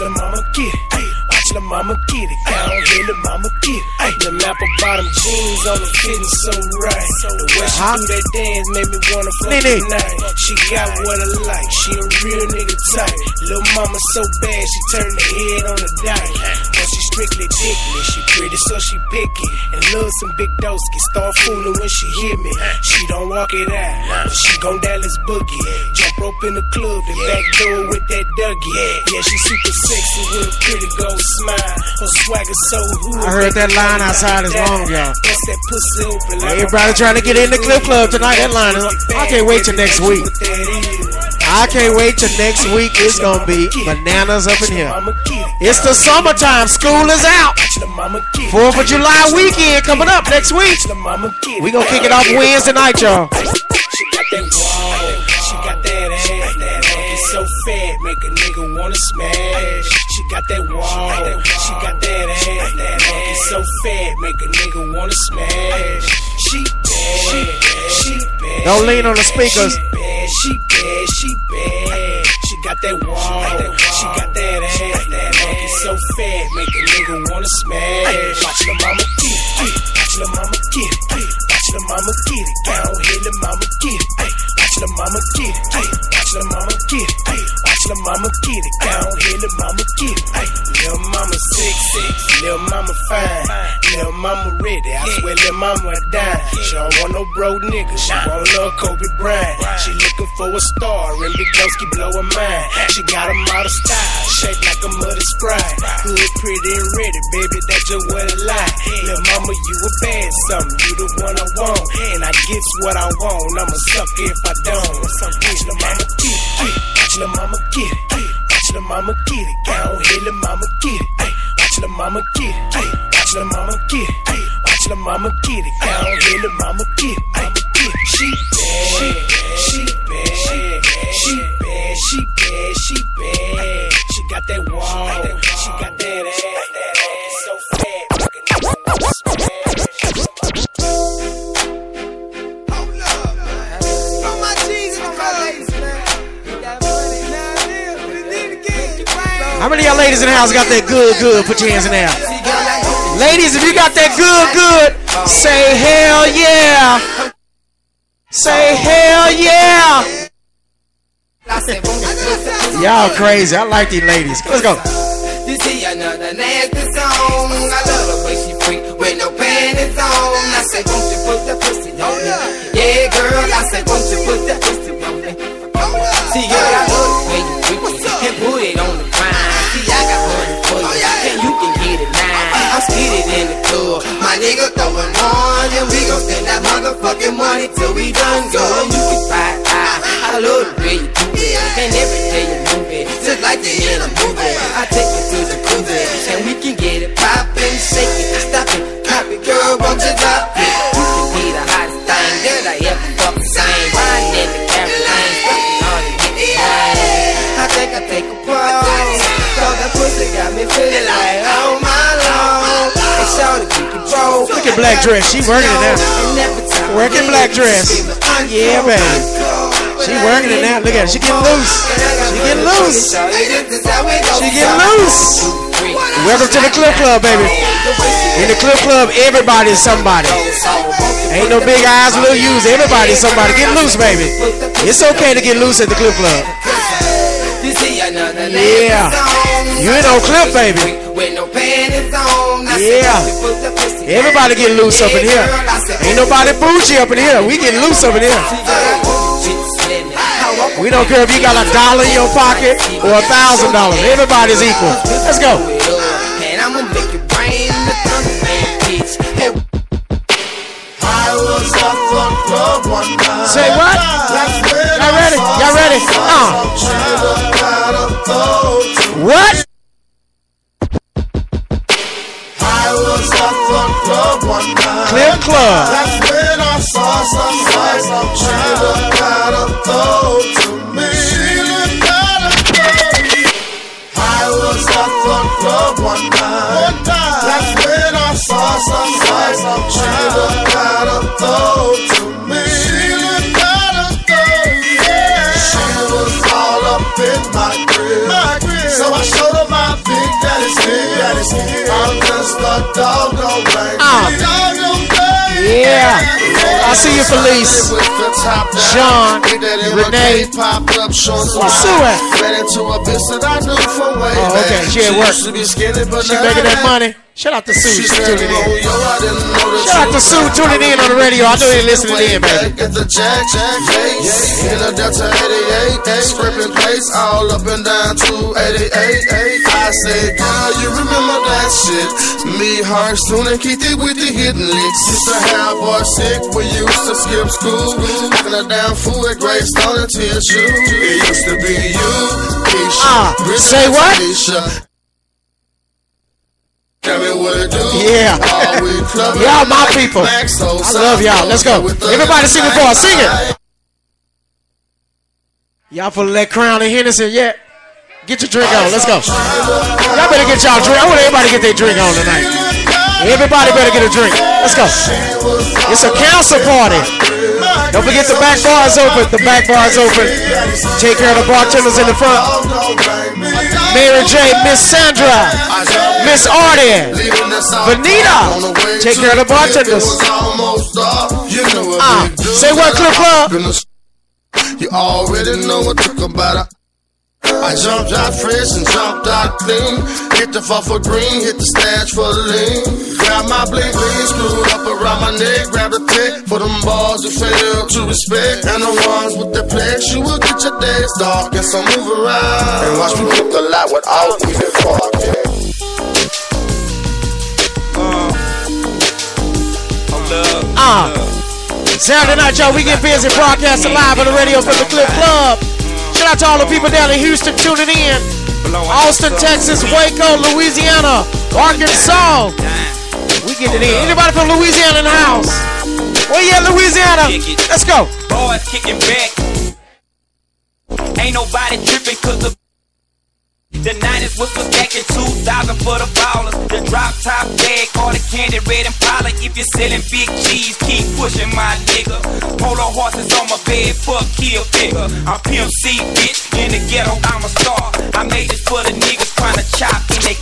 the mama get it. Watch the mama get it. Down here, the mama get it. The apple bottom jeans on the fitting so right. The way she do that dance made me wanna fuck tonight. She got what I like. She a real nigga type. Lil' mama so bad she turned her head on the dike. But she strictly dickless. She pretty so she picky and love some big doski. Start fooling when she hear me. She don't walk it out, but she gon' Dallas boogie. Jump rope in the club, the back door with that Dougie. Yeah, she super sexy with a pretty gold smile. Her swagger so hood. I heard that line outside is long, y'all. Everybody trying to get in the Clip Club tonight. That line is, I can't wait till next week. I can't wait till next week. It's gonna be bananas up in here. It's the summertime. School is out. 4th of July weekend coming up next week. We gonna kick it off Wednesday night, y'all. She got that wall. She got that ass. That monkey so fat, make a nigga wanna smash. She got that wall. She got that ass. That monkey so fat, make a nigga wanna smash. She bad. She bad. Don't lean on the speakers. She bad. She bad. She got that wall. She got that ass. That monkey so fat, make a nigga wanna smash. Watch the mama get it. Watch the mama get it. Watch the mama get it. Down here, the mama get it. Watch the mama get it. Watch the mama get it. Watch the mama get it. Down here, the mama get it. Lil' mama 6'6", lil' mama fine, lil' mama ready. I swear, lil' mama a dime. She don't want no bro nigga. She want love Kobe Bryant. She looking for a star, and Big Dosky blow her mind. She got a model style, shaped like a muddy Sprite. Good, pretty, and ready, baby. That's just what I like. Lil' mama, you a bad something. You the one I want, and I get what I want. I'm a sucker if I don't. Watch the mama get it. Watch the mama get it. Watch the mama get it. Down here, the mama get it. Watch the mama get it. Watch the mama get it. Watch the mama get it. Down here, the mama get it. She bad. She bad. She bad. She bad. She bad. She got that wall. She got that ass. That ass so fat. How many of y'all ladies in the house got that good? Put your hands in the air. Ladies, if you got that good, say hell yeah. Say hell yeah. Y'all crazy. I like these ladies. Let's go. You see another nasty song. I love the way she freak with no panties on. I say, won't you put the pussy on me? Yeah, girl. I say, won't you put the pussy on me? See, girl, I love the way you freak it and put it on the grind. See, I got money for you, and you can get it now. I'm spitting in the club, my nigga throwing on, and we gon' spend that motherfucking money till we done, girl. You can fight, I love the way you do it, and every day you move it, just like you're in a movie. I take you to the cruiser, and we can get it poppin', shake it, stop it, pop it, girl, won't you drop it? You can be the hottest thing that I ever fucking seen, riding in the Caroline, fucking on the hit I think I take a pause, cause that pussy got me feeling like oh my lord. And shawty keep it roll. Look at Black Dress, she working it now. Working Black Dress. Yeah, baby. She working it now. Look at her, she getting loose. She getting loose. She getting loose. Welcome to the Clip Club, baby. In the Clip Club, everybody's somebody. Ain't no big eyes, little U's. Everybody's somebody. Get loose, baby. It's okay to get loose at the Clip Club. Yeah. You ain't no Clip, baby. Yeah. Everybody get loose up in here. Ain't nobody bougie up in here. We get loose up in here. We don't care if you got $1 in your pocket or $1,000. Everybody's equal. Let's go. And I'm gonna make it rain in the thunder, man, bitch. I was up for club one night. Say what? Y'all ready? Y'all ready? What? I was up for club one night. Clip Club. That's when I saw some sights. She looked kind of cold to me. I was up for club one night. That's when I saw some sights. She looked kind of cold to me. She was all up in my crib. So I showed her my I'm just a dog, don't blame me. Yeah. I see you, Felice. John, Renee. What's Sue at? Oh, okay. She at work. She making that money. Shout out to Sue. She's tuning in. Shout out to Sue tuning in on the radio. I know they're listening in, baby. Get the Jack, in the Delta 88, scraping place all up and down 288. I say, girl, you remember that shit? Me, Hearthstone, and Keithy with the hidden licks. Used to have boy sick, we used to skip school. Knocking her down food at Greystone until you. It used to be you, Keisha. Say what? Keisha. Tell me what it do. Yeah. Y'all my people. I love y'all. Let's go. Everybody sing it for us. Sing it. Y'all full of that Crown and Henderson. Yeah. Get your drink on. Let's go. Y'all better get y'all drink. I want everybody to get their drink on tonight. Everybody better get a drink. Let's go. It's a council party. Don't forget the back bar is open. The back bar is open. Take care of the bartenders in the front. Mary J, Miss Sandra, Miss Artie, Benita. Take care of the bartenders. Say what, Clip Club? You already know what took about it. I jumped out fresh and jumped out clean. Hit the fall for green, hit the stash for the lean. Grab my bling bling, screwed up around my neck. Grab the tech for them balls you fail to respect. And the ones with the flex, you will get your days dark. Guess I'll move around and watch me cook a lot without even talking. Saturday night, y'all, we get busy broadcasting live on the radio from the Clip Club. Shout out to all the people down in Houston tuning in. Austin, Texas, Waco, Louisiana, Arkansas. We get it in. Anybody from Louisiana in the house? Where you at, Louisiana? Let's go. Boys kicking back. Ain't nobody tripping cause the 90s was back in 2000 for the ballers. The drop top bag or the candy red Impala. If you're selling big cheese, keep pushing my nigga. Polo horses on my bed, fuck kill figure. I'm Pimp C, bitch, in the ghetto, I'm a star. I made this for the niggas trying to chop in they.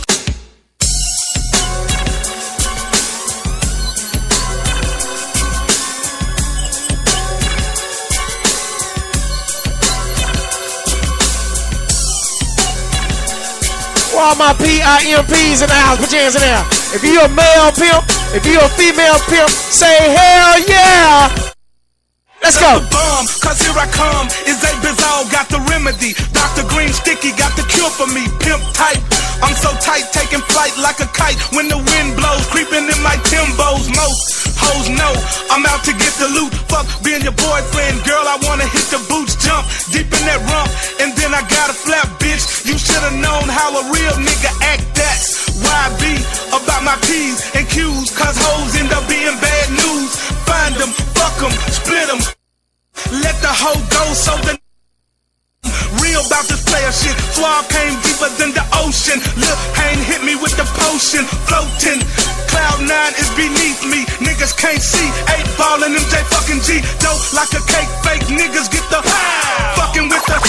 All my PIMPs in the house, put your hands in there. If you're a male pimp, if you're a female pimp, say hell yeah. Let's go. Bomb, cause here I come. Is a Bizarre, got the remedy. Dr. Green Sticky got the cure for me. Pimp type. I'm so tight, taking flight like a kite. When the wind blows, creeping in my Timbos. Most hoes know I'm out to get the loot. Fuck being your boyfriend, girl. I wanna hit the boots, jump deep in that rump, and then I got a flap, bitch. You should've known how a real nigga act. That's why I be about my P's and Q's, cause hoes end up being bad news. Find them, fuck them, split them. Let the hoe go so the real about this player shit. Swab came deeper than the ocean. Lil' Hayne hit me with the potion. Floating, Cloud 9 is beneath me. Niggas can't see. 8 ball and MJ fucking G. Dope like a cake, fake niggas get the fucking with the.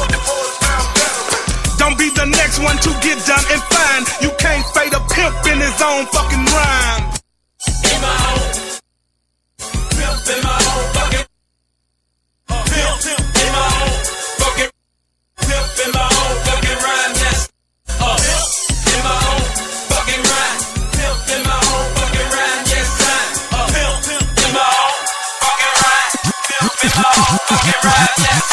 Don't be the next one to get done and fine. You can't fade a pimp in his own fucking rhyme. In my own pimp, in my own fucking pimp, in my own fucking pimp, in my own fucking rhyme. That's pimp in my own fucking rhyme. Pimp in my own fucking rhyme. Yes, I'm pimp in my own fucking rhyme. Pimp in my own fucking rhyme. Yes,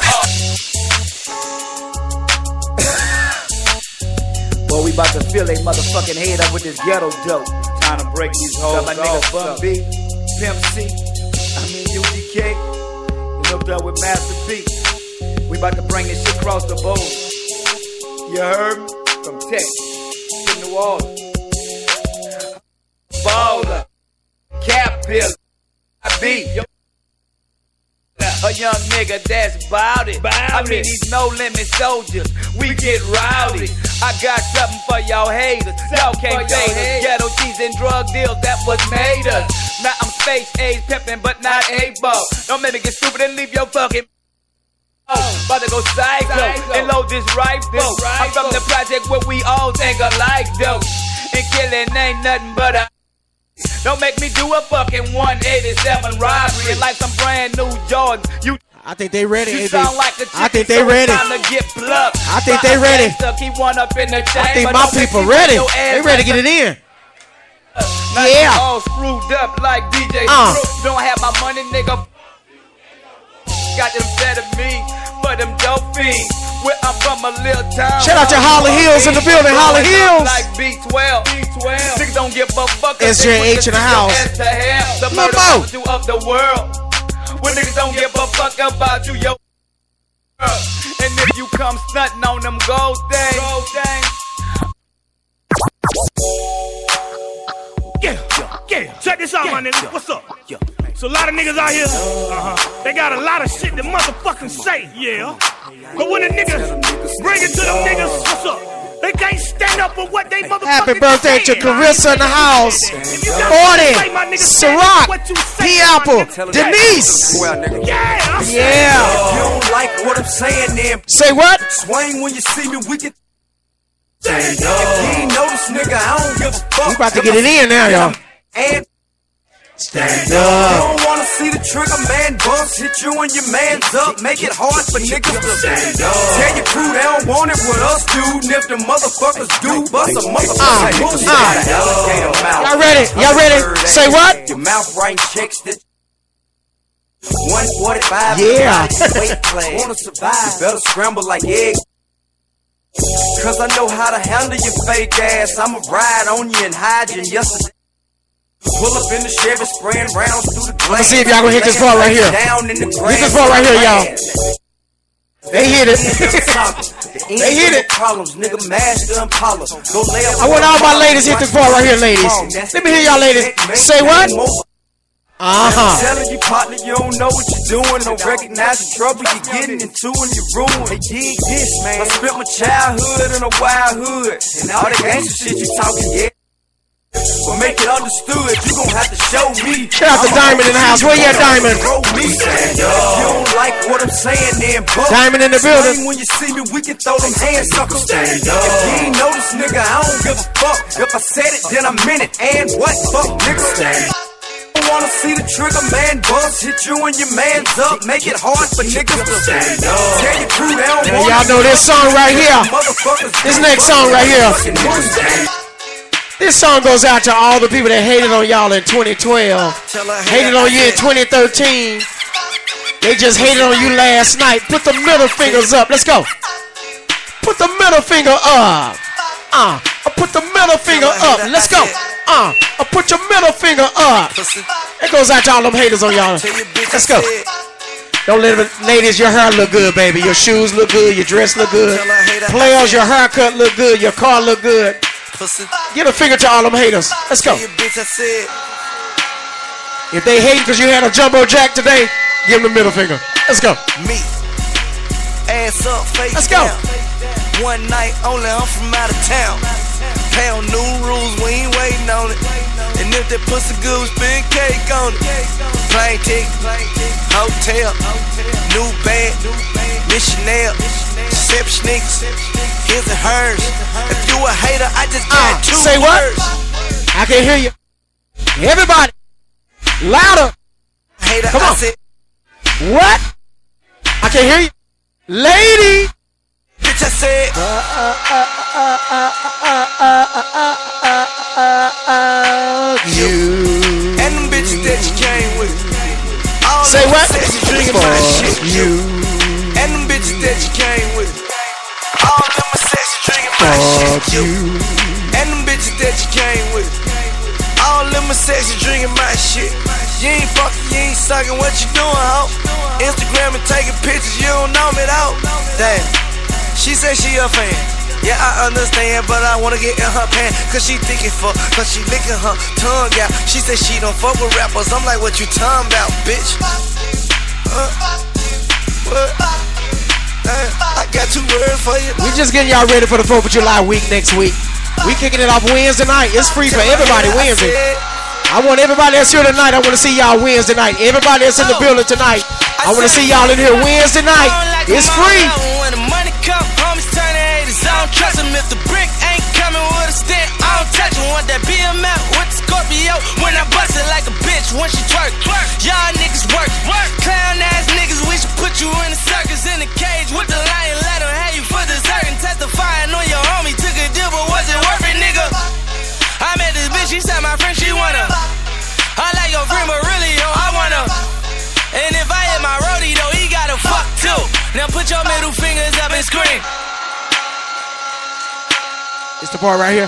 Boy, we about to fill they motherfucking head up with this ghetto dope. Time to break these hoes. Got my nigga Bun B, Pimp C, UGK, and hooked up with Master P. We about to bring this shit across the board. You heard me? From Texas to New Orleans. Baller, Cap Bill, I be a young nigga that's bout it. I mean these no limit soldiers, we get rowdy. I got something for y'all haters. Y'all can't fade us. Ghetto cheese and drug deals, that was made us. Now I'm space age pimpin', but not A-ball. Don't make me get stupid and leave your fucking about to go psycho and load this rifle. I'm from the project where we all think alike though. and killing ain't nothing but a. Don't make me do a fucking 187 robbery like some brand new Jordans. You. I think they ready. You sound like a chicken, I think they ready. Time to get plucked. I think they ready. Keep one up in the I think my people ready. They ready to get it in. Yeah. All screwed up like DJ Screw. Don't have my money, nigga. Got them better me, but them dope fiends. Where I'm from a little town. Shout out to Holly Hills in the building. Holly Hills. Like B12. Niggas don't give a fuck. SJH in the house. The murder of the world. When niggas don't give a fuck about you, yo. And if you come stunting on them gold things. Yeah. Check this out, my niggas. What's up? So a lot of niggas out here, they got a lot of shit that motherfucking say, yeah. But when the niggas bring it to them niggas, what's up? They can't stand up for what they motherfucking Happy birthday to Carissa in the house. 40, Ciroc, P-Apple, Denise. Yeah. You don't like what I'm saying, then say what? Swing when you see me, we can. If you ain't notice, nigga, I don't give a fuck. We about to get it in now, y'all. And stand you up. don't wanna see the trigger man bust, hit you and your man's up, make it hard for niggas to stand up. Tell your crew they don't want it with us, dude. And if the motherfuckers do, bust a motherfucker. Y'all ready? Y'all ready? Say what? Your mouth writing checks that 145. Yeah. Weight class. Wanna survive? You better scramble like eggs. Cause I know how to handle your fake ass. I'ma ride on you and hide you yesterday. Pull up in the Chevy, spraying rounds through the glass. Let's see if y'all gonna hit this part right here. Hit this part right here, y'all. They hit it. They hit it. Problems, nigga, master and Impala. Go lay up. I want all my ladies hit this part right here, ladies. Let me hear y'all ladies. Say what? Telling you, partner, you don't know what you're doing. Don't recognize the trouble you're getting into and you're ruined. They dig this, man. I spent my childhood in a wild hood. And all the gangster shit you talking, yeah. But make it understood, you gon' have to show me. Shout out to Diamond in the house. Where you at, Diamond? If you don't like what I'm saying, then Diamond in the building. When you see me, we can throw them hands suckers. If you ain't noticed, nigga, I don't give a fuck. If I said it, then I meant it. And what? Fuck, nigga. Wanna see the trigger man bust, hit you and your man's up, make it hard for niggas to stand up. Tell your crew they don't want y'all know this song right here. This next song right here. This song goes out to all the people that hated on y'all in 2012, hated on you in 2013. They just hated on you last night. Put the middle fingers up. Let's go. Put the middle finger up. Put the middle finger up. Let's go. Put your middle finger up. It goes out to all them haters on y'all. Let's go. Don't let it, ladies, your hair look good, baby. Your shoes look good. Your dress look good. Players, your haircut look good. Your car look good. Get a finger to all them haters. Let's go. If they hate because you had a jumbo jack today, give them the middle finger. Let's go. Me. Ass up, face Let's go. Down. One night only, I'm from out of town. Pound new rules, we ain't waiting on it. And if that pussy good, we spin cake on it. Plane ticket, hotel, new bag, missionaire, Sip sneakers, his and hers. If you a hater, I just got two say what? words. I can hear you. Everybody, louder. Hater, Come on. I said, what? I can hear you. Lady. bitch, I said, you. and them bitches that you came with. All Say them what? sexy drinking my shit. You. And them bitches that you came with. All them are sexy drinking my shit. You. And them bitches that you came with. All them are sexy drinking my shit. You ain't fucking, you ain't sucking, what you doing, ho? Instagram and taking pictures, you don't know me, though. Damn. She said she a fan. Yeah, I understand, but I wanna get in her pants. Cause she thinking fuck, cause she licking her tongue out. She said she don't fuck with rappers. I'm like, what you talking about, bitch? What? I got 2 words for you. We just getting y'all ready for the 4th of July week next week. We kicking it off Wednesday night. It's free for everybody Wednesday. I want everybody that's here tonight. I want to see y'all Wednesday night. Everybody that's in the building tonight. I want to see y'all in here Wednesday night. It's free. When the money come, homies turn to haters. niggas, I don't trust them. If the brick ain't coming with a stent, I don't touch them. Want that BMF with the Scorpio when I bust it like a bitch when she twerk. Y'all niggas work. Clown ass niggas, we should put you in a circus in a cage with the lion. Let him have you for dessert and testifying on your homie. Took a deal, but was it worth it, nigga? I met this bitch, she said my friend, she wanna. I like your friend, but really, yo, I wanna. And if I hit my roadie, though, he gotta fuck too. Now put your middle fingers up and scream. It's the part right here.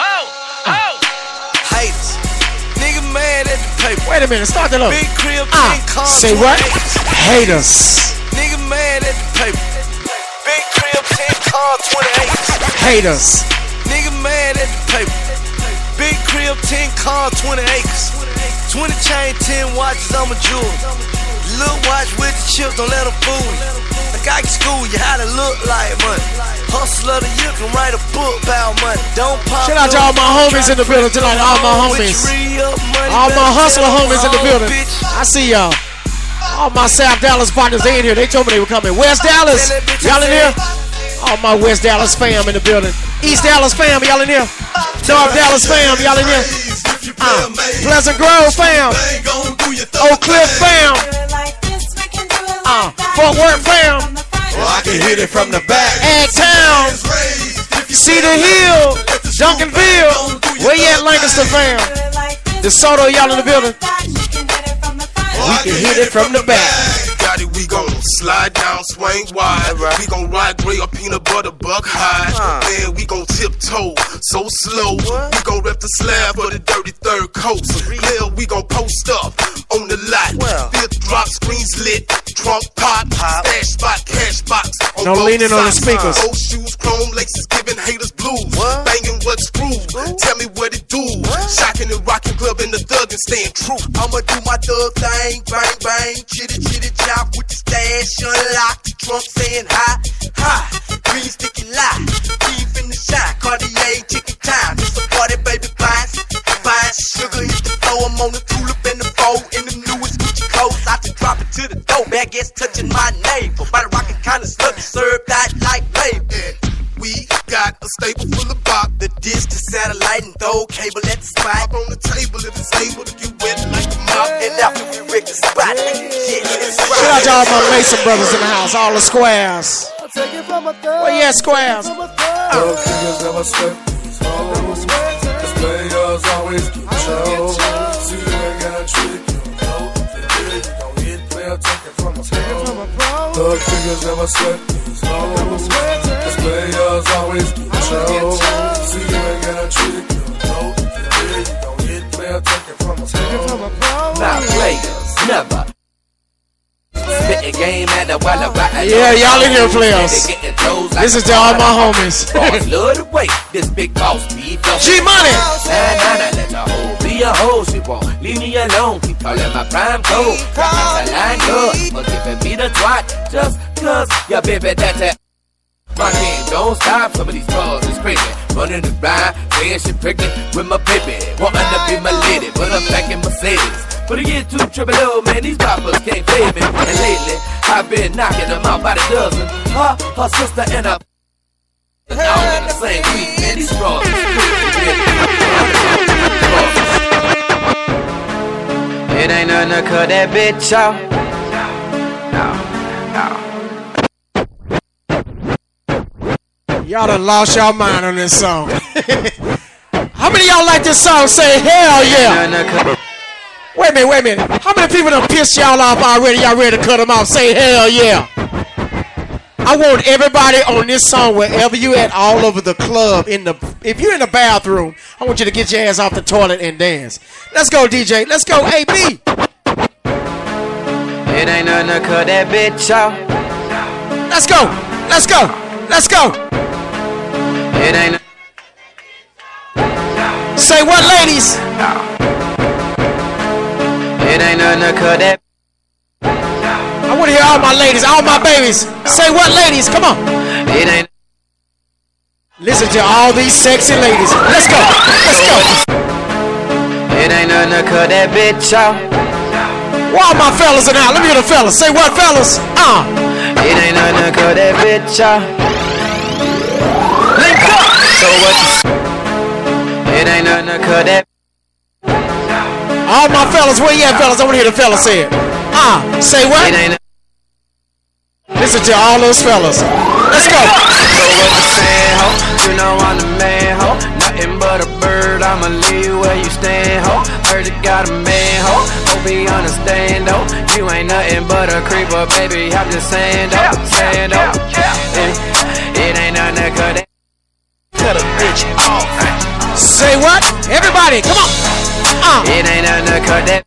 Haters. Nigga mad at the paper. Wait a minute, start that up. Big crib, 10 cars, say what? Haters. Nigga mad at the paper. Big crib, 10 cars, 20 acres. Haters. Nigga mad at the paper. Big crib, 10 cars, 20 acres. 20 chain, 10 watches, I'm a jewel. Little watch with the chips, don't let them fool you. Like I can school you how to look like money. Hustler the year can write a book about money. Don't pop. Shout out to all my homies in the building tonight. All my homies. All my hustler homies in the building. I see y'all. All my South Dallas partners, they in here. They told me they were coming. West Dallas, y'all in here? All my West Dallas fam in the building. East Dallas fam, y'all in here? North Dallas fam, y'all in here? Pleasant Grove fam. Oak Cliff fam. Fort Worth fam. Well, I can hit it from the back. Ag Town. Cedar Hill. Duncanville. Where you at, Lancaster fam? DeSoto, y'all in the building? We can hit it from the back. Got it, we gon' slide down, swing wide. We gon' ride gray or peanut butter buck high. Man, we gon' tiptoe so slow. We gon' rep the slab for the dirty third coast. Hell, we gon' post up on the lot. Fifth drop, screens lit, trunk pop, stash spot, cash box. No leaning on the speakers. Old shoes, chrome laces, giving haters blues. Banging what screws, tell me what it do. Shocking and rocking club in the thug and staying true. I'ma do my thug thing, bang bang, chitty chitty chop with the stash unlocked. The trunk saying hi, hi, green sticky lie. Beef in the shine, Cartier ticket time. It's a party, baby, fine sugar hit the flow. I'm on the tulip and the bow in the newest Gucci clothes. I just drop it to the dough, baguettes touching my navel. By the rockin' kinda sluggy, served out like label. We got a staple full of bop. The disc, the satellite, and throw cable at the spot. Up on the table if it's able to get wet like a mop. And after we wreck the spot, shout out to all my Mason brothers in the house, all the squares. Where you at, squares? Never sweat. Cause players always keep show. See you ain't got a trick, you know. You don't hit player taking from a pro. Thug figures never sweat. Cause players always keep show. See you ain't got a trick, you know. You don't hit player taking from a pro. Now players never. Spitting game at the while yeah, y'all in here, players. This is to all my homies. Love the way this big boss beat up. G-Money. Nah, let the hoe be a hoe. She won't leave me alone. Keep calling my prime code. Got the line good for giving me the twat. Just cause your baby that. My game don't stop. Some of these calls is crazy. Running around, saying she pregnant with my baby. Wanting to be my lady, but I'm back in Mercedes. For the year 2 triple O, man, these rappers can't fade me. And lately, I've been knocking them out by the dozen. Her sister and her all in the same week, man. These bras it ain't nothing to cut that bitch off. No. Y'all done lost y'all mind on this song. How many of y'all like this song? Say hell yeah. Wait a minute. How many people done pissed y'all off already? Y'all ready to cut them off? Say hell yeah. I want everybody on this song, wherever you at, all over the club, if you're in the bathroom, I want you to get your ass off the toilet and dance. Let's go, DJ. Let's go, AB. It ain't nothing to cut that bitch off. Let's go. It ain't. Say what, ladies? It ain't nothing to cut that. I want to hear all my ladies, all my babies. Say what, ladies? Come on. It ain't. Listen to all these sexy ladies. Let's go. It ain't nothing to cut that bitch off. Where are my fellas in now? Let me hear the fellas. Say what, fellas? It ain't nothing to cut that bitch off. It ain't nothing to cut that. All my fellas, where you at, fellas? I want to hear the fellas say it. Say what? It ain't. Listen to all those fellas. Let's go. So what you saying, ho? You know I'm the man, ho. Nothing but a bird. I'ma leave where you stand, ho. Heard you got a man, ho. Hope he understand, though. You ain't nothing but a creeper, baby. I'm just saying, though. Saying, though. It ain't nothing to cut that. Cut a bitch off. Say what? Everybody, come on. It ain't nothing to cut that.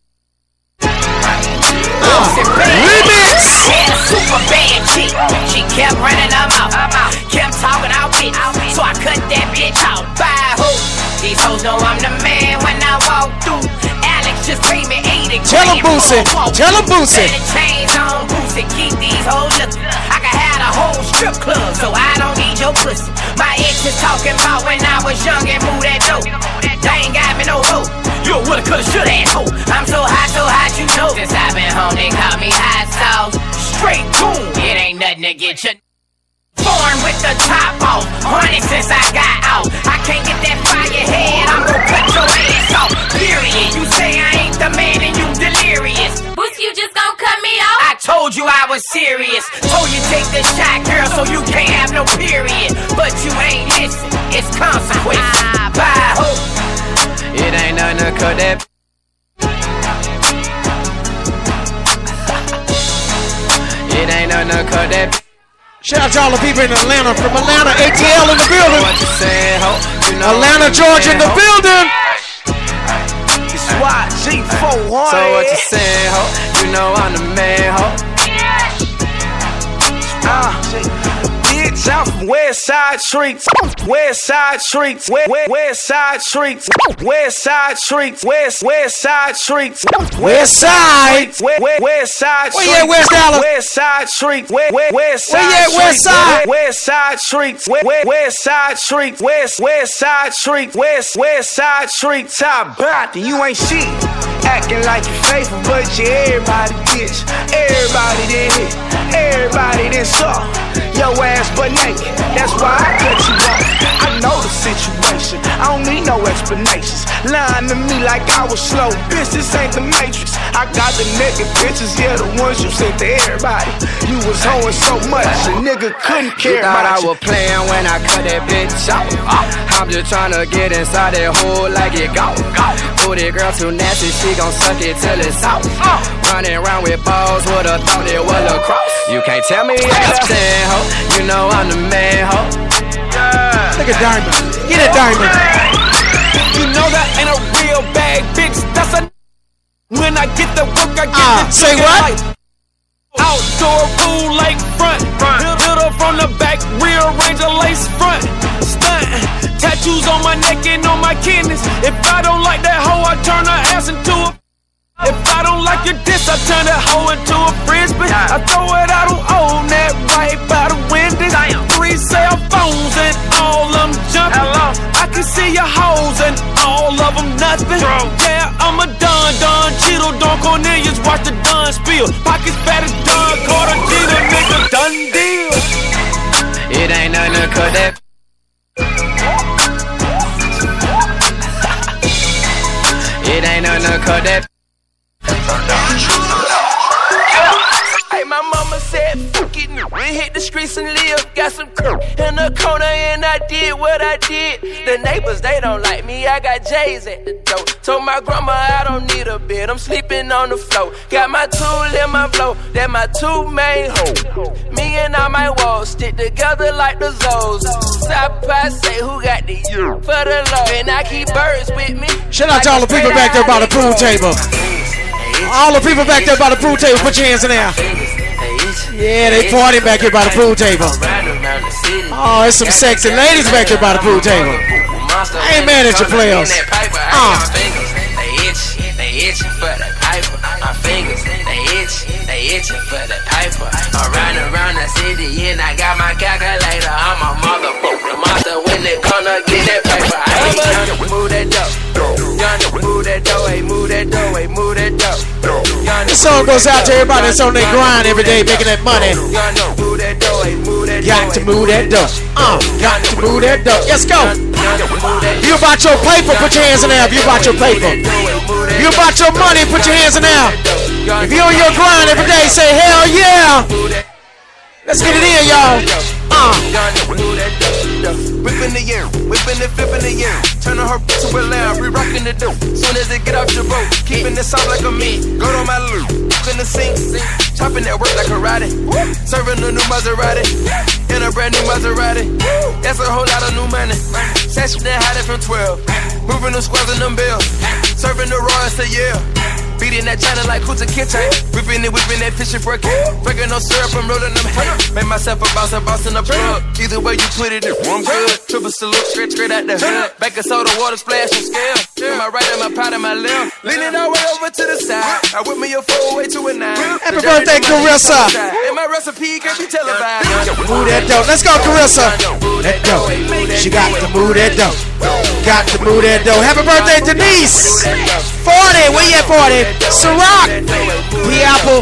Remix. Super bad chick. She kept running her mouth. Kept talking out bitch. So I cut that bitch out. Bye ho. These hoes know I'm the man when I walk through. Alex just paid me 80 grand. Tell him Boosie. Tell him Boosie. Set the chains on Boosie. Keep these hoes looking. I can have a whole strip club, so I don't need your pussy. My ex is talking about when I was young and moved that dope. They ain't got me no hoe. You woulda, coulda, shoulda, and hoe. I'm so hot, you know. Since I've been home, they call me hot sauce. Straight goon. It ain't nothing to get you. Born with the top off. Honey, since I got out. I can't get that fire head. I'm gon' cut your ass off. Period. You say I ain't the man and you delirious. Boosie, you just gon' cut me off? I told you I was serious. Told you take the shot, girl, so you can't have no period. But you ain't listen. It's consequence. Bye, ho. It ain't nothing to cut that. It ain't nothing to cut that. Shout out to all the people in Atlanta. From Atlanta, ATL in the building. What you saying, ho? You know Atlanta, Georgia in the building. It's YG400. So what you saying, ho? You know I'm the man, ho. Bitch, I'm from West Side Streets. West Side Streets. West Side Streets. West Side Streets. West Side Streets. West Side. West Side. Where you at, West Dallas? West Side Streets. West Side. Where you at, West Side? West Side Streets. West Side Streets. West Side Streets. West Side Streets. Top body, you ain't shit. Acting like you faithful, but you everybody bitch. Everybody did hit. Everybody did saw. Your ass but naked. That's why I cut you off. I know the situation. I don't need no explanations. Lying to me like I was slow. Bitch, this ain't the Matrix. I got the naked pictures, yeah, the ones you sent to everybody. You was hoeing so much, a nigga couldn't care about I was playing when I cut that bitch off. I'm just trying to get inside that hole like it go. Oh, that girl too nasty, she gon' suck it till it's out. Running around with balls, would've thought it was a cross. You can't tell me everything, ho. You know I'm the man, ho. Look at Diamond. Get it, Diamond. You know that ain't a real bag, bitch. That's a. When I get the work, I get the. Say what? Outdoor pool, lake front. Build up from the back, rearrange a lace front. Stunt. Tattoos on my neck and on my kidneys. If I don't like that hoe, I turn her ass into a. If I don't like your diss, I turn that hoe into a frisbee. I throw it out on that right by the window. 3 cell phones and all of them jumping. I can see your hoes and all of them nothing. Yeah, I'm a Don Cheeto, Don Cornelius, watch the Don spill. Pockets fat as Don Carter, Gina, nigga, done deal. It ain't nothing to cut that. It ain't nothing to cut that. Hey, my mama said, fuck it, we hit the streets and live. Got some crew in the corner and I did what I did. The neighbors, they don't like me, I got J's at the door. Told my grandma I don't need a bed, I'm sleeping on the floor. Got my tool in my blow, that my two main hoe. Me and all my walls stick together like the Zoes. Stop, I say, who got the you for the love? And I keep birds with me. Shout out to all the people back there by the pool table. All the people back there by the pool table, put your hands in there. Yeah, they partying back here by the pool table. Oh, there's some sexy ladies back here by the pool table. I ain't mad at your players. They itching for the piper. My fingers, they itching for the piper. I'm riding around the city and I got my calculator. I'm a motherfucking monster when they gonna get that paper. I ain't gonna move that dough. Gonna move that dough, hey, move that dough, hey, move that dough. This song goes out to everybody that's on their grind every day making that money. Gonna move that dough, hey, move that dough. Got to move that dough. Got to move that dough. Let's go. bought your paper, put your hands in the air. If you bought your paper. If you bought your money, put your hands in the air. If you on your grind every day, say hell yeah. Let's get it in, y'all. Whipping the air, whipping and flipping the air. Turning her to a lamb, re-rocking the dough. Soon as it get off your boat, keeping it soft like a meat. Go to my loop, in the sink, chopping that work like a karate. Serving a new Maserati, in a brand new Maserati. That's a whole lot of new money. Sash that hide it from 12, moving them squares in them bills. Serving the raw, say yeah. Beating that China like Kuta Kitchen. Whipping that fishing for a kid. Breaking no syrup, I'm rolling them hay. Make myself a boss in a plug. Either way you put it, I'm good. Triple salute, straight out the hood. Baking soda, water splash on scale. In my right and my pot and my left. Leaning all the way over to the side. I whip me a 4-way to a 9. Happy birthday, Carissa. And my recipe can't be televised. Move that dough. Let's go, Carissa. That dough. She got to move that dough. Got to move that dough. Happy birthday, Denise. 40. Where you at, 40? Ciroc, the Apple,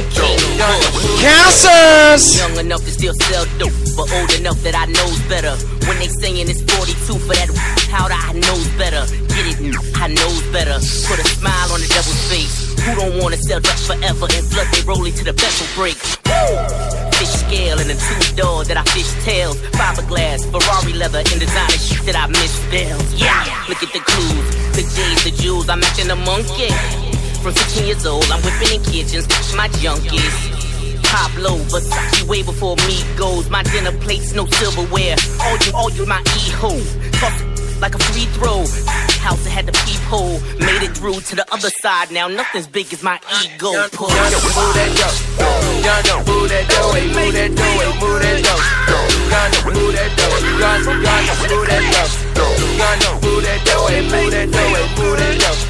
Cancers. Young enough to still sell dope, but old enough that I knows better. When they saying it's 42 for that powder, I knows better. Get it, I knows better. Put a smile on the devil's face. Who don't wanna sell drugs forever and flood they rolling to the vessel break? Fish scale and a 2-door that I fish tails. Fiberglass, Ferrari leather, and designer shit that I misspelled. Yeah, look at the clues, the J's, the jewels. I'm acting a monkey. From 16 years old, I'm whipping in kitchens, my junkies. Pablo, Versace, way before me goes. My dinner plates, no silverware. All you, my e-ho. Toss it like a free throw. House that had the peephole. Made it through to the other side. Now nothing's big as my ego. Pull. Move that dough. Move that dough. Move that dough. Move that dough. Move that dough. Move that dough. Move that dough. Move that dough. Move that dough.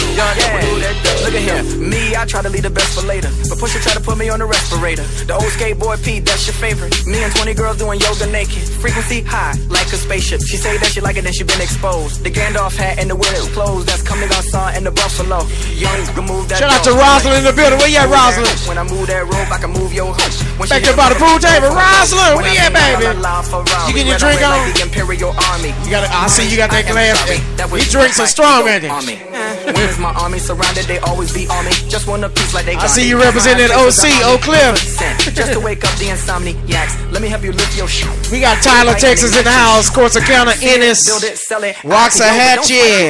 Look at here, me, I try to leave the best for later, but Pusha try to put me on the respirator. The old skateboard Pete, that's your favorite. Me and 20 girls doing yoga naked. Frequency high, like a spaceship. She say that she like it, then she been exposed. The Gandalf hat and the winter clothes, that's coming on sun and the buffalo. Young, can move that. Shout out to Rosalind in the building. Where you at, Rosalind? When I move that rope, I can move your hope. Back there by the pool table, Rosalind. Where you at, baby? You getting your drink on? The Imperial Army. You got. I see you got that glass. He drinks are strong, ain't he? Where's my army surrounded? They always be on me. Just want a piece like they got. I see you representing OC, Oak Cliff. Just to wake up the insomniacs. Let me help you lift your shoe. We got Tyler, Texas in the house. Corsicana, Ennis, Waxahachie.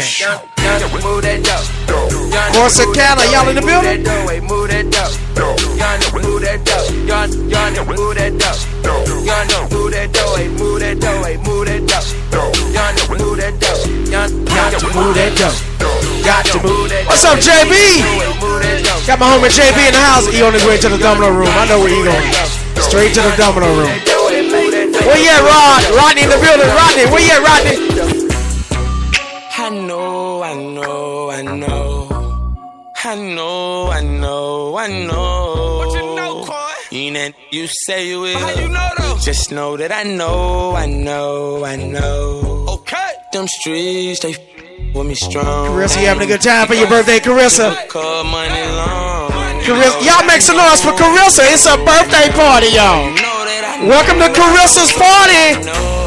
Corsicana, y'all in the building? Move that dough. Move that dough. Move that dough. Move that dough. Move that dough. Move that dough. Move that dough. Got to move that dough. Got to move that. What's up, JB? Got my homie JB in the house. He on his way to the domino room. I know where he going. Straight to the domino room. Where you at, Rod? Rodney in the building. Rodney, where you at, Rodney? I know. What you know, Coy? You say you will. How you know though? Just know that I know. Okay. Them streets, they with me strong. Carissa, you having a good time for your birthday, Carissa? Money long. Carissa, y'all make some noise for Carissa. It's a birthday party, y'all. Welcome to Carissa's party.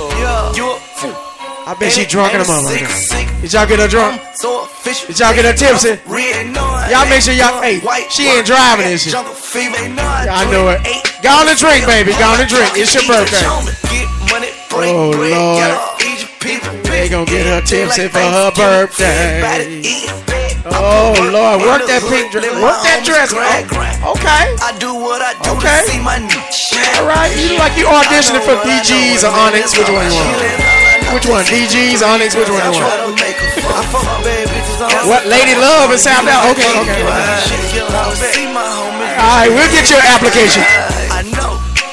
I bet she drunk in a moment. Did y'all get her drunk? Did y'all get her tipsy? Y'all make sure y'all, hey, she ain't driving this shit. I know it. Go on and drink, baby. Go on and drink. It's your birthday. Oh, Lord. They gonna get her tipsy for her birthday. Oh, Lord. Work that pink dress. Work that dress. Oh, okay. Okay. All right. You look like you auditioning for DGs or Onyx. Which one you want? Which one? DGs, Onyx, which one you want? What? Lady Love and South Dallas? Okay. Alright, we'll get your application. I know.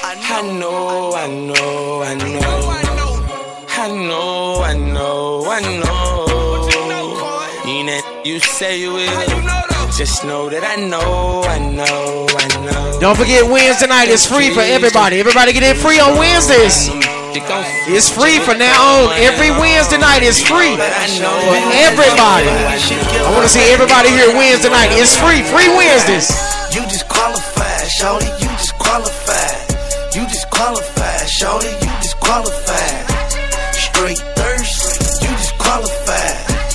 You say you will. Just know that I know. Don't forget Wednesday night is free for everybody. Everybody get in free on Wednesdays. It's free from now on. Every Wednesday night is free for everybody. I want to see everybody here Wednesday night. It's free. Free Wednesdays. You just qualified, shawty. You just qualified. You just qualified, shawty. You just qualified. Straight thirst. You just qualified.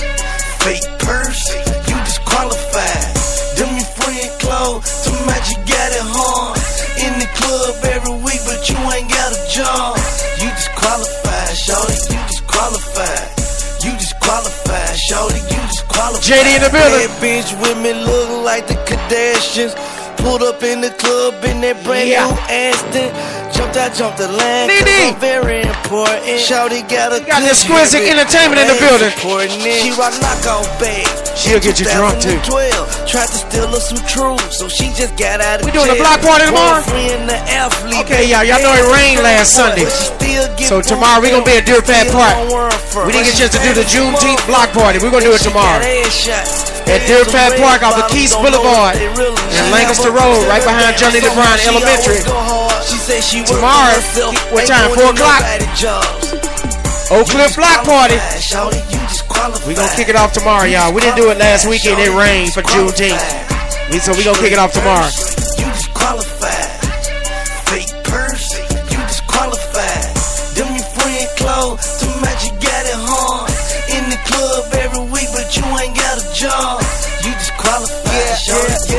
JD in the building. Bad bitch women look like the Kardashians. Pulled up in the club in that brand new Aston. Jumped the line, cause I'm very important. Shawty got a got exquisite entertainment in the building. She rock knockoff bags. She'll get you drunk too. Tried to steal her some truths, so she just got out of We doing a block party tomorrow? Okay, y'all know it rained last Sunday. So tomorrow we gonna be at Deer Pad Park. We didn't get a chance to do the Juneteenth block party. We're gonna do it tomorrow. At Deer Pad Park off of Keys Boulevard and Lancaster Road, right behind Johnny LeBron Elementary. Tomorrow, what time? 4 o'clock? Oak Cliff Block Party. We gonna kick it off tomorrow, y'all. We didn't do it last weekend. It rained for Juneteenth. So we gonna kick it off tomorrow. You disqualified. Fake purse, you disqualified. Them your friend clothes, too much you got it hard. In the club every week, but you ain't got a job. You disqualified, shorty.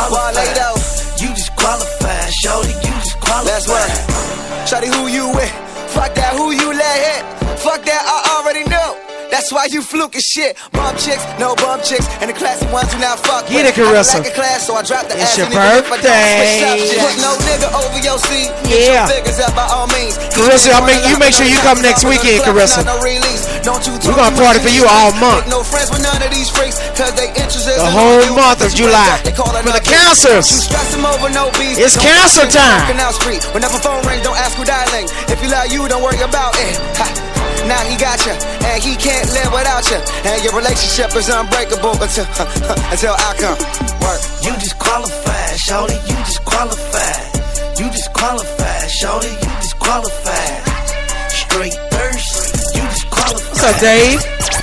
You disqualified, shorty. You disqualified. That's right. Shorty, who you with? Fuck that, who you let hit? Fuck that, I already know. That's why you fluke as shit. Bump chicks, no bump chicks, and the classy ones do not fuck. Get it, Carissa. Like a class, so I dropped the it's ass your birthday. Put no nigga over your seat. Yeah. Figures up by all means. Carissa, you make sure you come next weekend, Carissa. We're gonna party for you all month. No friends with none of these freaks, cause they interested the whole month of July. For the cancers. It's cancer time. Whenever phone rings, don't ask who dialing. If you love you, don't worry about it. Now he got you, and he can't live without you. And your relationship is unbreakable until I come. Work. You disqualified, shawty. You disqualified. You disqualified, shawty. You disqualified. Straight thirst. You disqualified. What's up, Dave?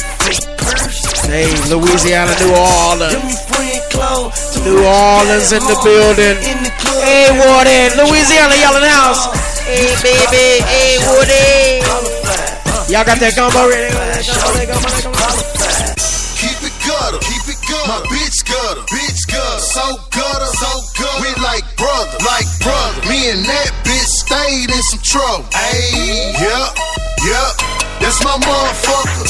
Dave, Louisiana, New Orleans. New Orleans in the building. Hey, Woody, Louisiana, y'all in the house. Hey, baby, hey, Woody. Y'all got that gumbo ready? Keep it gutter, my bitch gutter, so gutter, we like brother, me and that bitch stayed in some trouble, ayy, yeah, that's my motherfucker,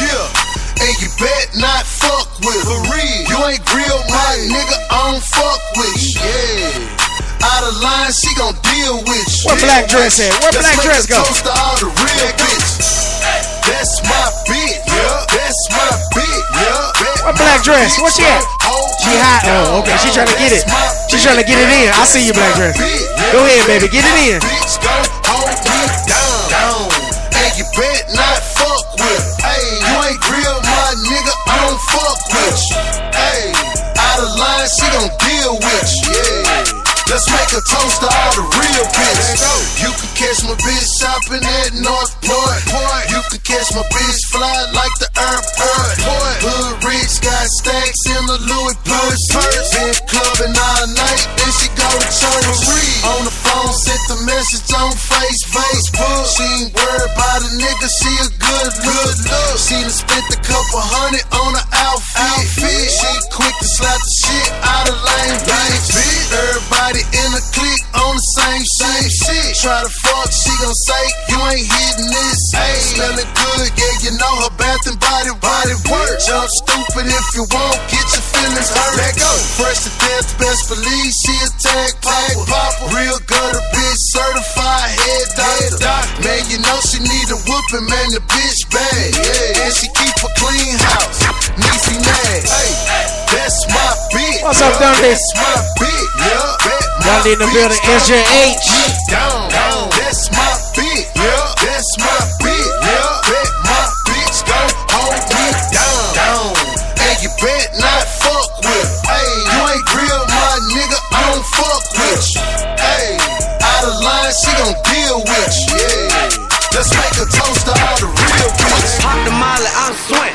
yeah, and you bet not fuck with her, for real, you ain't grill my nigga, I don't fuck with you, yeah. Out of line, she gon' deal with you. Where black dress at? Where black dress go? Toast to all the real bitches. That's my bitch, yeah. That's my bitch, yeah. What black dress? Where she at? She hot. Oh, okay. She trying to get it. She trying to get it in. I see you, black dress. Go ahead, baby. Get it in. Bitch, go hold me down. And you bet not fuck with her. Hey, you ain't real, my nigga. I don't fuck with you. Hey, out of line, she gon' deal with you. Yeah. Let's make a toast to all the real bitches. You can catch my bitch shopping at North Point. You can catch my bitch fly like the airport. Hood rich, got stacks in the Louis purse. Been clubbing all night, then she go to church. On the phone, sent the message on Facebook. She ain't worried about a nigga, she a good look. She done spent a couple $100 on her outfit. She quick to slap the shit out of lame bitch. Everybody in a clique on the same shit. Try to fuck, she gon' say you ain't hitting this. Hey, smelling good, yeah, you know her bath and body work. Jump stupid if you won't, get your feelings hurt. Let go. Fresh to death, best believe she a tag popper. Real gutter bitch, certified head doctor. Man, you know she need a whooping, man, the bitch bad. Yeah, and she keep a clean house. Niecy Nag. Hey, that's my bitch. What's up, Dundee? That's my bitch, yeah. Dundee in the building, SJH. Down, that's my bitch, yeah. That's my bitch, yeah. Bet my bitch gon' hold me down. And you bet not fuck with her. Hey, you ain't real, my nigga, I don't fuck with you. Hey, out of line, she gon' deal with you, yeah. Let's make a toast to all the real bitches. Pop the molly, I'm swing.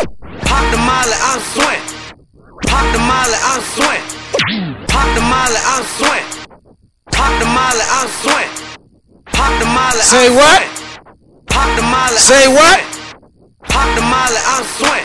Pop the molly, I'm swing. Pop the molly, I'm swing. Pop the molly, I'm swing. Pop the molly, I'm swing. Pop the molly, say what? Pop the molly, say what? Pop the molly, I'm swing.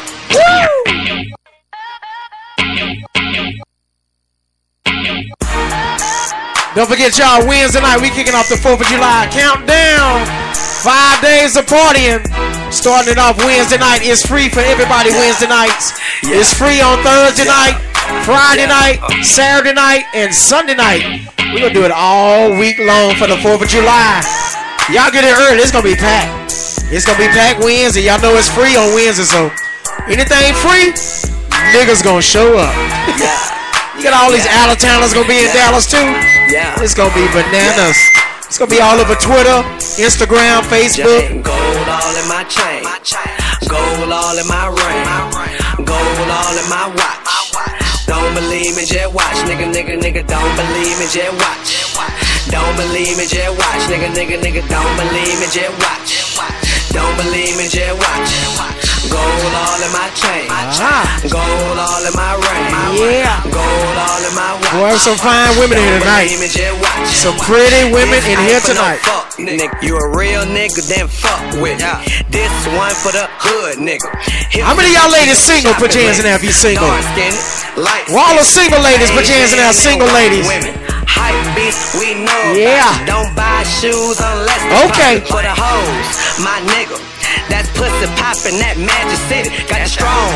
Don't forget, y'all, Wednesday night we kicking off the 4th of July countdown. 5 days of partying. Starting it off Wednesday night. It's free for everybody Wednesday nights. It's free on Thursday night, Friday night, Saturday night, and Sunday night. We're going to do it all week long for the 4th of July. Y'all get here early. It's going to be packed. It's going to be packed Wednesday. Y'all know it's free on Wednesday, so anything free, niggas going to show up. You got all these out-of-towners going to be in Dallas, too. It's going to be bananas. It's going to be all over Twitter, Instagram, Facebook. Gold all in my chain. Gold all in my ring. Gold all in my watch. Don't believe me, just watch. Nigga, don't believe me, just watch. Don't believe me, just watch. Nigga, don't believe me, just watch. Don't believe me, just watch. Gold all in my chain. Gold all in my ring. Yeah. Gold all in my watch. Boy, some fine women here tonight. Some pretty women in here tonight. Nigga, you a real nigga, then fuck with me. This one for the hood, nigga. How many of y'all ladies single? Put your hands in there if you single. Well, all the single ladies, put your hands in there. Single ladies. Hype beast, we know. Yeah. Don't buy shoes unless okay. For the hoes, my nigga. That's pussy poppin', that Magic City. Got the strong.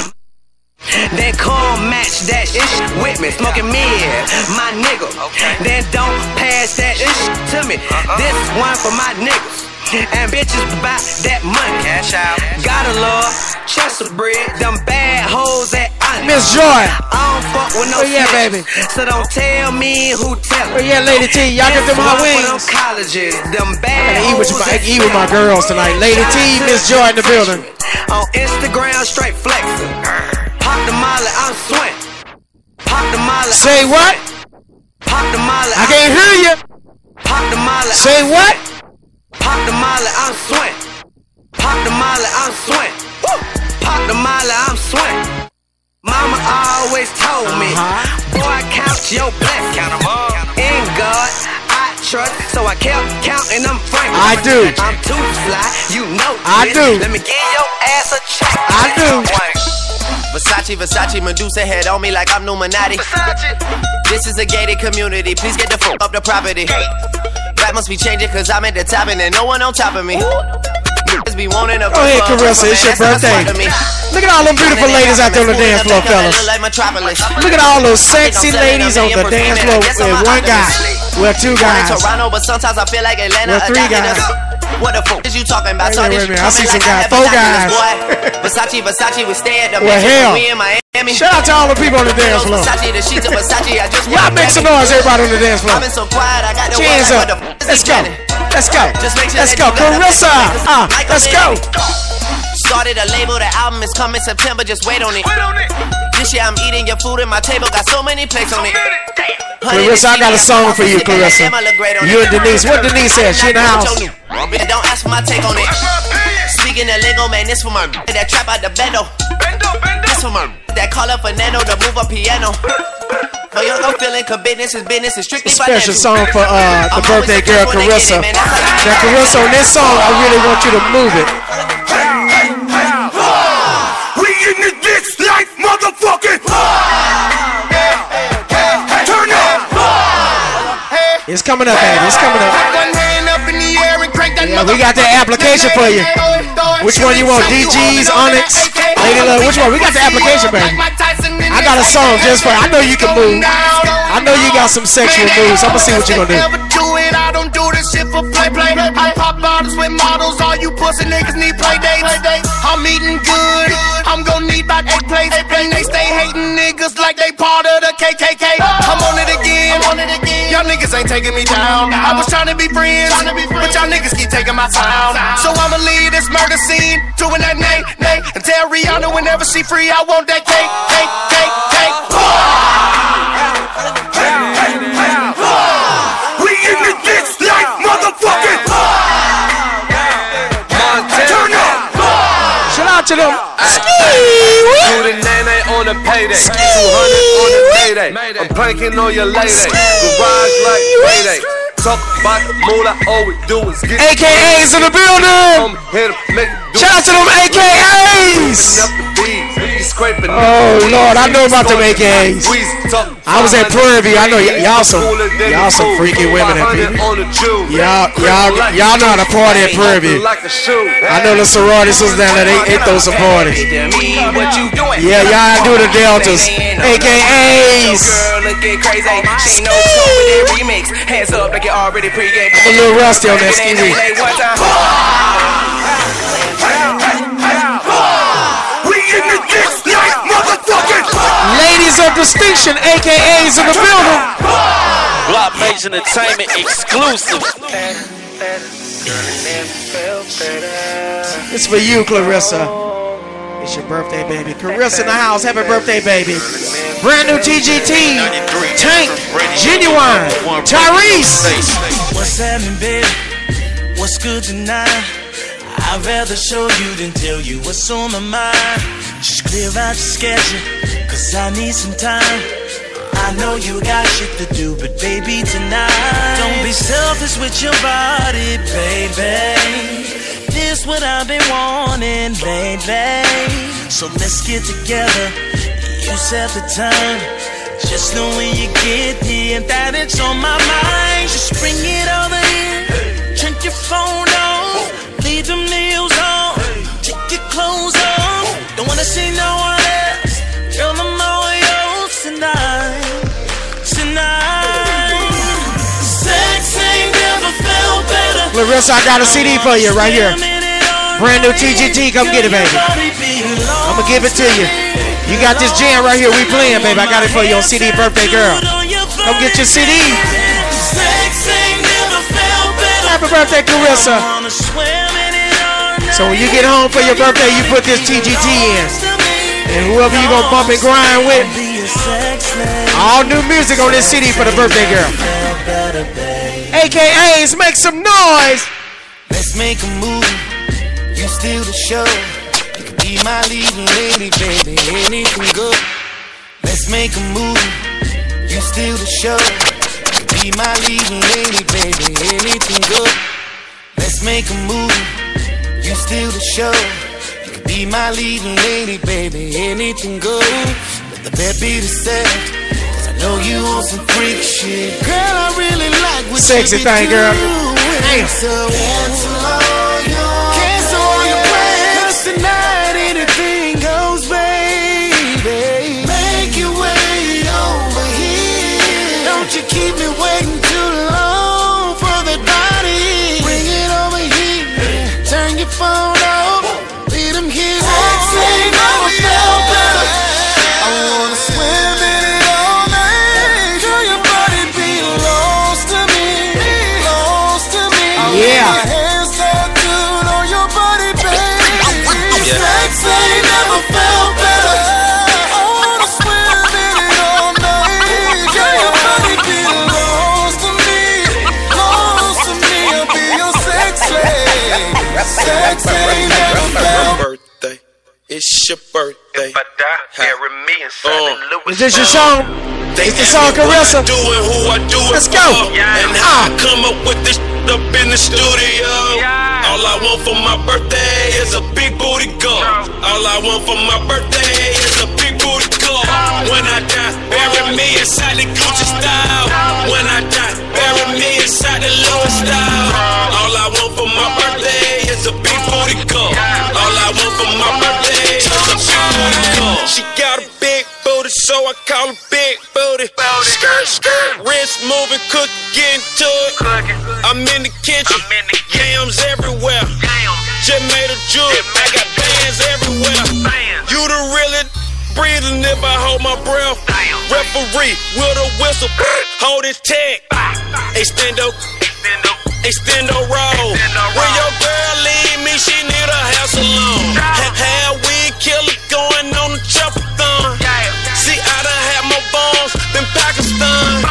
Then come match that ish with me. Smoking mid, my nigga. Then don't pass that ish to me. This one for my niggas. And bitches about that money. Cash out. Gotta love Chester bread. Them bad hoes that I know. Miss Joy. I don't fuck with no baby. So don't tell me who tell me. Lady T. Y'all get them hot wings. Colleges, them bad I gotta eat with my girls tonight. Lady T, Miss Joy in the building. On Instagram, straight flexing. Pop the molly, I'm swing. Pop the molly. Say what? Pop the molly. I can't hear you. Pop the molly. Say what? Pop the molly, I'm swing. Pop the molly, I'm swing. Pop the molly, I'm swing. Mama always told me, boy, count your blessings. Count them all. In God, I trust, so I kept counting them francs. I do. I'm too fly, you know. I do. Let me give your ass a check. I do. Versace, Medusa head on me like I'm Illuminati. This is a gated community, please get the fuck up the property. That must be changing cause I'm at the top and there's no one on top of me. Be wanting a go ahead, Carissa, it's your birthday. Look at all them beautiful ladies out there on the dance floor, fellas. Look at all those sexy ladies on the dance floor with one guy. Well, two guys. Well, three guys. What the fuck is you talking about? Wait a minute, I see some guys. 4 guys. Versace, we stay at the well, hell. Miami. Shout out to all the people on the dance floor. Y'all make some noise, everybody on the dance floor. Hands up. Let's go. Let's go. Let's go. Carissa. Let's go. Started a label, the album is coming September, just wait on it. This year I'm eating your food and my table got so many plates on it. Clarissa, I got a song for you, Clarissa. You and Denise. What Denise said? She in the house. Don't ask for my take on it. Speaking of lingo, man, this for my that trap out the bendo. This for my that call up Fernando to move a piano. For your no feeling, cause business is business, is strictly financial. Special song for the birthday girl, Carissa. Now, Carissa, on this song, I really want you to move it. We in this bitch like motherfucking. Turn up. It's coming up, baby. It's coming up. Yeah, we got that application for you. Which one you want? DG's, Onyx, Lady Love? Which one? We got the application, baby. I got a song just for you. I know you can move. I know you got some sexual moves. I'm gonna see what you're gonna do. I don't do this shit for play. I pop bottles with models. All you pussy niggas need play dates. I'm eating good. I'm gonna need about 8 plates. And they stay hating niggas like they part of the KKK. I'm on it again. Y'all niggas ain't taking me down. I was trying to be friends, but y'all niggas keep taking my sound. So I'ma leave this murder scene, doing that nay, and tell Rihanna whenever she free, I want that cake. We in the bitch like motherfucking. Turn up. Shout out to them. Do the name on the payday. 200 on the payday. I'm planking on your lady. Garage like payday. Talk about moolah, all we do is get AKAs in the building. Shout out to them AKAs. scraping. Oh Lord, I know about them AKAs. I was at Prairie View. I know y'all some freaky women and people. Y'all know how to party at Prairie View. I know the sorority sisters down there, they throw some parties. Yeah, y'all do the Deltas, AKAs. I'm a little rusty on that ski week. Ladies of distinction, AKAs in the building. Block Major Entertainment exclusive. It's for you, Clarissa. It's your birthday, baby. Clarissa in the house. Happy birthday, baby. Brand new TGT. Tank. Genuine. Tyrese. What's happening, baby? What's good tonight? I'd rather show you than tell you what's on my mind. Just clear out your schedule, cause I need some time. I know you got shit to do, but baby, tonight, don't be selfish with your body, baby. This what I've been wanting lately. So let's get together, you set the time. Just know when you get here that it's on my mind. Just bring it over here, turn your phone on, leave them nails on, take your clothes off. Don't wanna see no one else, girl, I'm all yours tonight. Sex ain't never felt better. Larissa, I got a CD for you right here. Brand new TGT, come get it, baby. I'ma give it to you. You got this jam right here, we playing, baby. I got it for you on CD, birthday girl. Come get your CD. Happy birthday, Clarissa. So when you get home for your birthday, you put this TGT in. And whoever you gonna bump and grind with, all new music on this CD for the birthday girl. AKAs, make some noise. Let's make a move. You steal the show. You can be my leading lady, baby. Anything good. Let's make a move. You steal the show. You can be my leading lady, baby. Anything good. Let's make a move. You steal the show. You can be my leading lady, baby. Anything good. Let the bed be the set. Cause I know you want some freak shit. Girl, I really like what sexy you thing, girl. Damn. So cancel all your plans tonight. Anything goes, baby. Make your way over here. Don't you keep me waiting too long for the body. Bring it over here. Turn your phone off. Leave them here. Sex ain't never felt better. I wanna swim in it all night. Girl, your body belongs to me. Belongs to me. Yeah. My hands tattooed on your body, baby. Sex ain't never felt better. I wanna swim in it all night. Girl, your body belongs to me. Belongs to me. I'll be your sex slave. Sex ain't never felt better. It's your birthday. If I die, bury me inside the Louis. Is this your song? It's the song, Clarissa. Let's go. And how I come up with this up in the studio. All I want for my birthday is a big booty girl. All I want for my birthday is a big booty girl. When I die, bury me inside the Gucci style. When I die, bury me inside the Louis style. All I want for my birthday is a big booty girl. All I want for my birthday is a big booty girl. She got a big booty, so I call her big booty. Skirt, skirt, wrist moving, cook, getting to it. I'm in the kitchen, yams everywhere. Just made a jewel, I got bands everywhere. You the really breathing if I hold my breath. Referee with a whistle, hold his tag. Extendo roll. When your girl leave me, she need a house alone. Had weed killer going on the chopper thumb. See, I done had more bombs than Pakistan.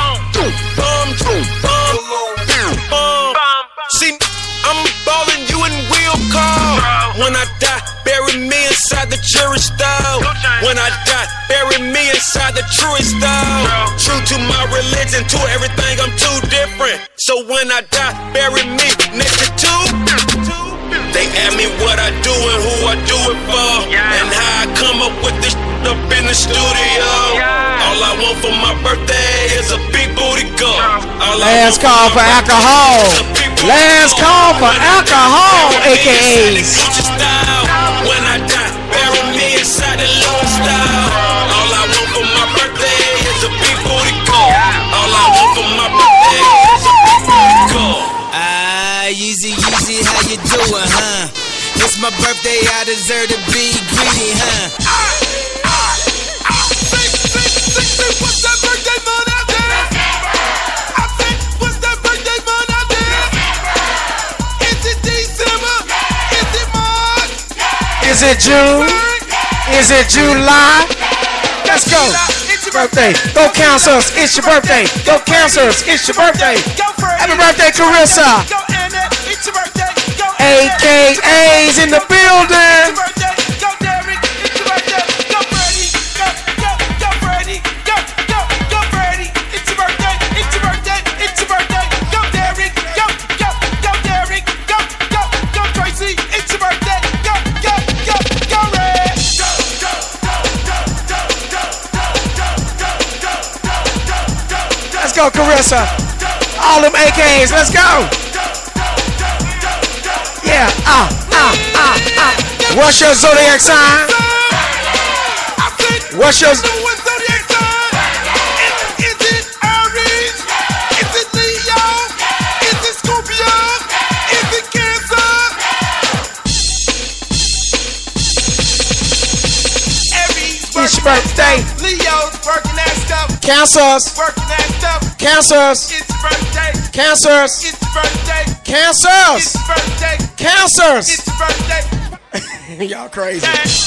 See, I'm ballin', you in wheel call. When I die, bury me inside the jury style. When I die, bury me inside the truest style. True to my religion, to everything, I'm too different. So when I die, bury me next to two. They ask me what I do and who I do it for, and how I come up with this up in the studio. All I want for my birthday is a big booty girl. Last call for alcohol. Last call for alcohol, AKAs. When I die, bury me inside the Lone Style. All I want for my birthday is a big booty girl. All I want for my birthday is a big booty girl. Yeezy, Yeezy, how you doing, huh? It's my birthday, I deserve to be greedy, huh? What's that birthday month out there? I said, what's that birthday month out there? Is it December? Is it March? Is it June? Is it July? Let's go. It's your Birthday. Go Councils. It's your birthday. Go Councils. It's your birthday. Happy birthday, Carissa. Go Annette, it's your birthday. Go AKAs in the building. Go Derek, it's your birthday. Go Freddie, go Freddie, go Freddie, it's your birthday, it's your birthday, it's your birthday. Go Derek, go Derek, go Tracy, it's your birthday. Go Red. Let's go, Carissa. All them AKAs. Let's go. Yeah. What's your zodiac sign? What's your zodiac sign? Is it Aries? Is it Leo? Is it Scorpio? Is it Cancer? Aries. It's your birthday. Leo's working that stuff. Cancers. Working that stuff. Cancers. It's birthday. Cancers. It's birthday. Cancers. It's birthday. Cancers. It's birthday. Y'all crazy.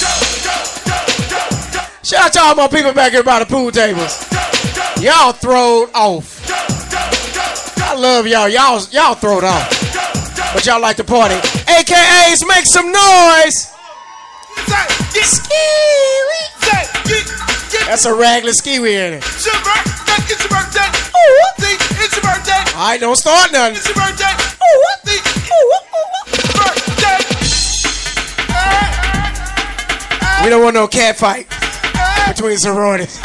Shout out to all my people back here by the pool tables. Y'all throwed off. I love y'all. Y'all throwed off. But y'all like to party. AKAs, make some noise. That's a raglan skiwi in it. It's your birthday. It's your birthday. All right, don't start nothing. It's your birthday. We don't want no cat fight between sororities.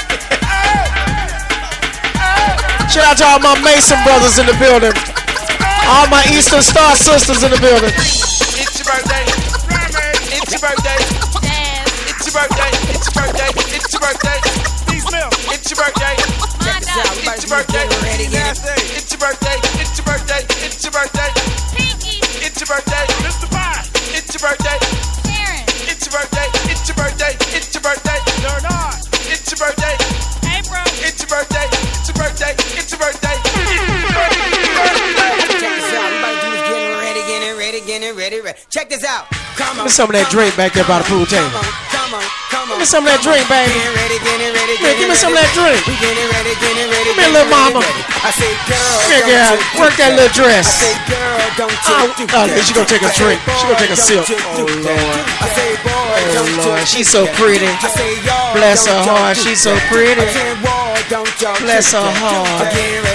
Shout out to all my Mason brothers in the building. All my Eastern Star sisters in the building. It's your birthday. It's your birthday. It's your birthday. It's your birthday. It's your birthday. It's your birthday. It's your birthday. It's your birthday. It's your birthday. It's your birthday. It's your birthday. Mr. Pie. It's your birthday. It's your birthday. It's your birthday. It's your birthday. Bernard. It's your birthday. April. It's your birthday. It's your birthday. It's your birthday. Check this out. Give me some of that drink back there by the pool table. Give me some of that drink, baby. Yeah, give me some of that drink. Give me a little mama. Come here, girl. Work that little dress. Oh, she gonna take a drink. She gonna take a sip. Oh, Lord. Oh, Lord. She's so pretty. Bless her heart. She's so pretty. Bless her heart.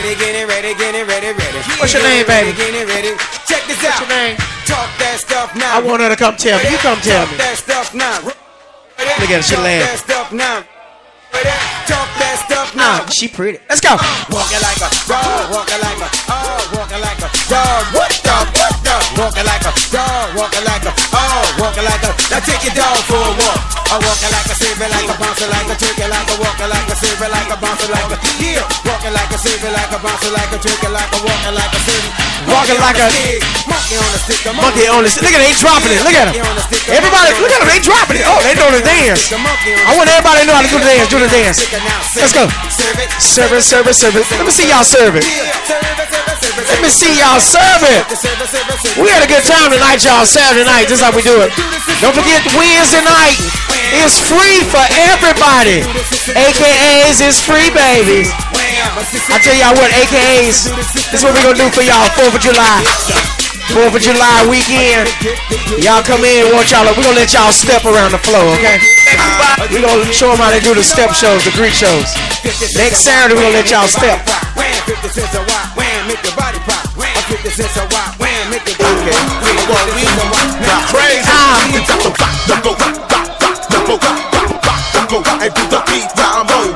What's your name, baby? Check this out. What's your name? Talk that stuff now. I want her to come tell me. You come tell me. That stuff now. Look at her. She laughing. Talk that stuff now. She pretty. Let's go. Walking like a dog, walking like a walking like a dog. What dog? What dog? Walking like a dog, walking like a walking like a. Now take your dog for a walk. I walking like a saver, like a bouncer, like a turkey, like a walking like a saver, like a bouncer, like a yeah. Walking like a saver, like a bouncer, like a turkey, like a walking like a saver. Walking like a monkey on the stick. Monkey on the stick. Look at it, they dropping it. Look at them. Everybody, look at them. They dropping it. Oh, they know the dance. I want everybody to know how to do the dance. Do the dance. Let's go. Serve it, serve it, serve it. Let me see y'all serve it. Let me see y'all serve it. We had a good time tonight, y'all. Saturday night. This is how we do it. Don't forget Wednesday night is free for everybody. AKAs is free, babies. I tell y'all what, AKAs, this is what we're going to do for y'all 4th of July. 4th of July weekend. Y'all come in, we're going to let y'all step around the floor, okay? We're going to show them how they do the step shows, the Greek shows. Next Saturday, we're going to let y'all step. and do the beat down low.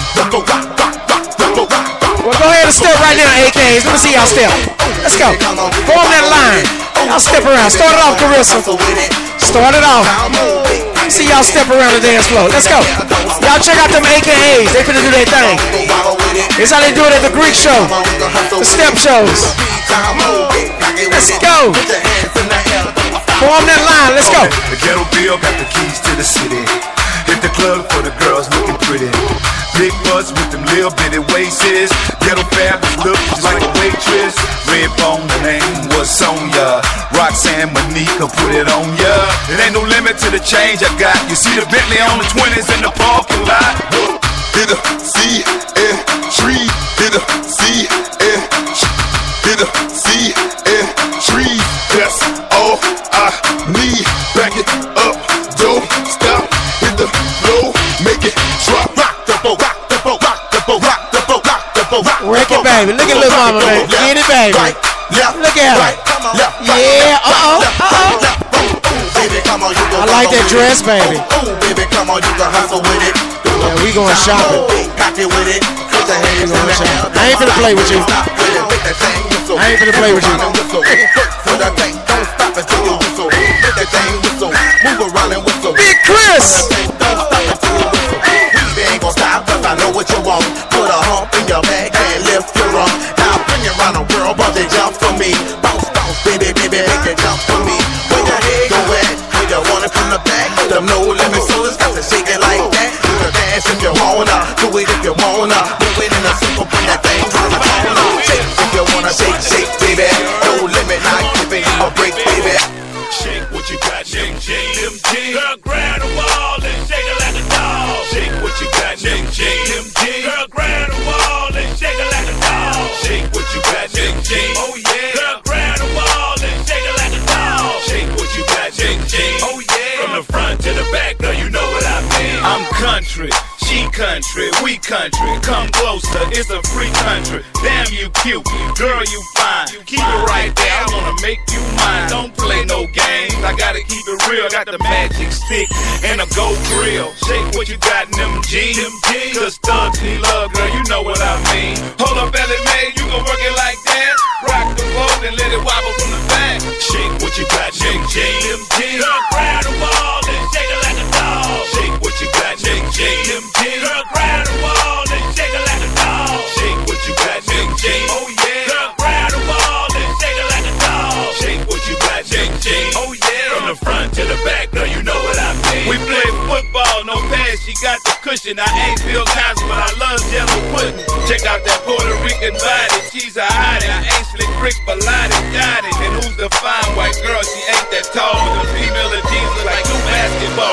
Well, go ahead and step right now, AKs. Let me see y'all step. Let's go. Form that line. Y'all step around. Start it off, Carissa. Start it off. Let me see y'all step around the dance floor. Let's go. Y'all check out them AKAs. They finna do their thing. It's how they do it at the Greek show. The step shows. Let's go. Form that line. Let's go. The Ghetto Bill got the keys to the city. Hit the club for the girls looking pretty. Big butts with them little bitty waists. Ghetto fabulous look just like a waitress. Redbone, the name was Sonya. Roxanne Monica put it on ya. It ain't no limit to the change I got. You see the Bentley on the 20s in the parking lot. Hit a C-F-tree. Hit a C-F-tree. Hit a C-F-tree. That's all I need. Back it up, don't stop. Hit the flow, make it drop. Rock the boat, rock the boat, rock the boat, rock the boat, rock the boat, rock. Work it, baby. Look at little mama, baby. Get it, baby. Look at her. Yeah. I like that dress, baby. Yeah, we going shopping. I ain't finna play with you. I ain't finna play with you. Big Chris. We ain't gon' stop 'cause I know what you want. Put a hump in your back and lift your rump. Now bring it round the world, but they jump for me. Bounce, bounce, baby, baby, make it jump for me. Where your head go at? Where you want it from the back? Them no limit soldiers got to shake it like that. You can dance if you wanna, do it if you wanna. Move it in a circle, bring that thing round the corner. Shake if you wanna, shake, shake, baby. No limit, not giving you a break, baby. Shake what you got, shake, shake them jeans. Girl, grab the wall and shake it like a dog. Shake what you got, shake, shake them jeans. Girl, grab the wall and shake it like a dog. Shake what you got, shake, shake. Oh yeah. Girl, grab the wall and shake it like a dog. Shake what you got, shake, shake. Oh yeah. From the front to the back, girl, you know what I mean. I'm country. She country, we country, come closer, it's a free country. Damn you cute, girl you fine. Keep it right there, I wanna make you mine. Don't play no games, I gotta keep it real. Got the magic stick and a gold grill. Shake what you got in them jeans, cause thugs need love, girl, you know what I mean. Hold up, Ellie Mae, you gon' work it like that. Rock the boat and let it wobble from the back. Shake what you got, shake, shake them jeans. Girl, grab the wall and shake it like a dog. Shake what you got, shake, shake them jeans. Girl, grab the wall and shake it like a dog. Shake what you got, shake, shake. Oh yeah. Girl, grab the wall and shake it like a dog. Shake what you got, shake, shake. Oh yeah. From the front to the back, girl, you know what I mean. We play football, no pass, she got the cushion. I ain't Bill Cosby, but I love yellow pudding. Check out that Puerto Rican body, she's a hottie. I ain't Slick Rick, but Lottie got it. And who's the fine white girl? She ain't that tall, but the female and jeans look like two basketball.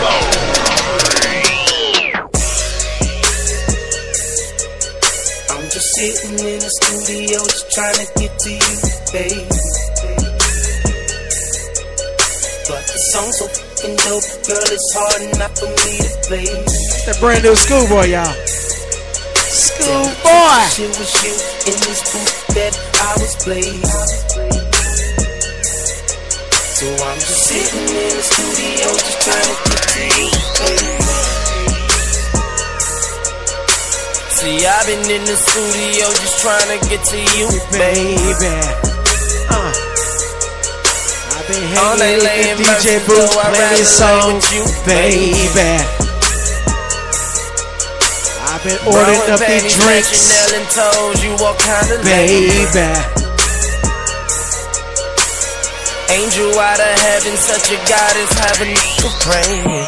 I'm just sitting in the studio, just trying to get to you, baby. But the song's so fucking dope, girl, it's hard enough for me to play. That brand new Schoolboy, y'all. Schoolboy. It was you in this booth that I was playing. So I'm just sitting in the studio, just trying to get to you, baby. See, I've been in the studio just trying to get to you, baby. I've been hanging in the DJ booth, playing songs, baby. I've been ordering up these drinks, baby. Angel out of heaven, such a God is having to pray.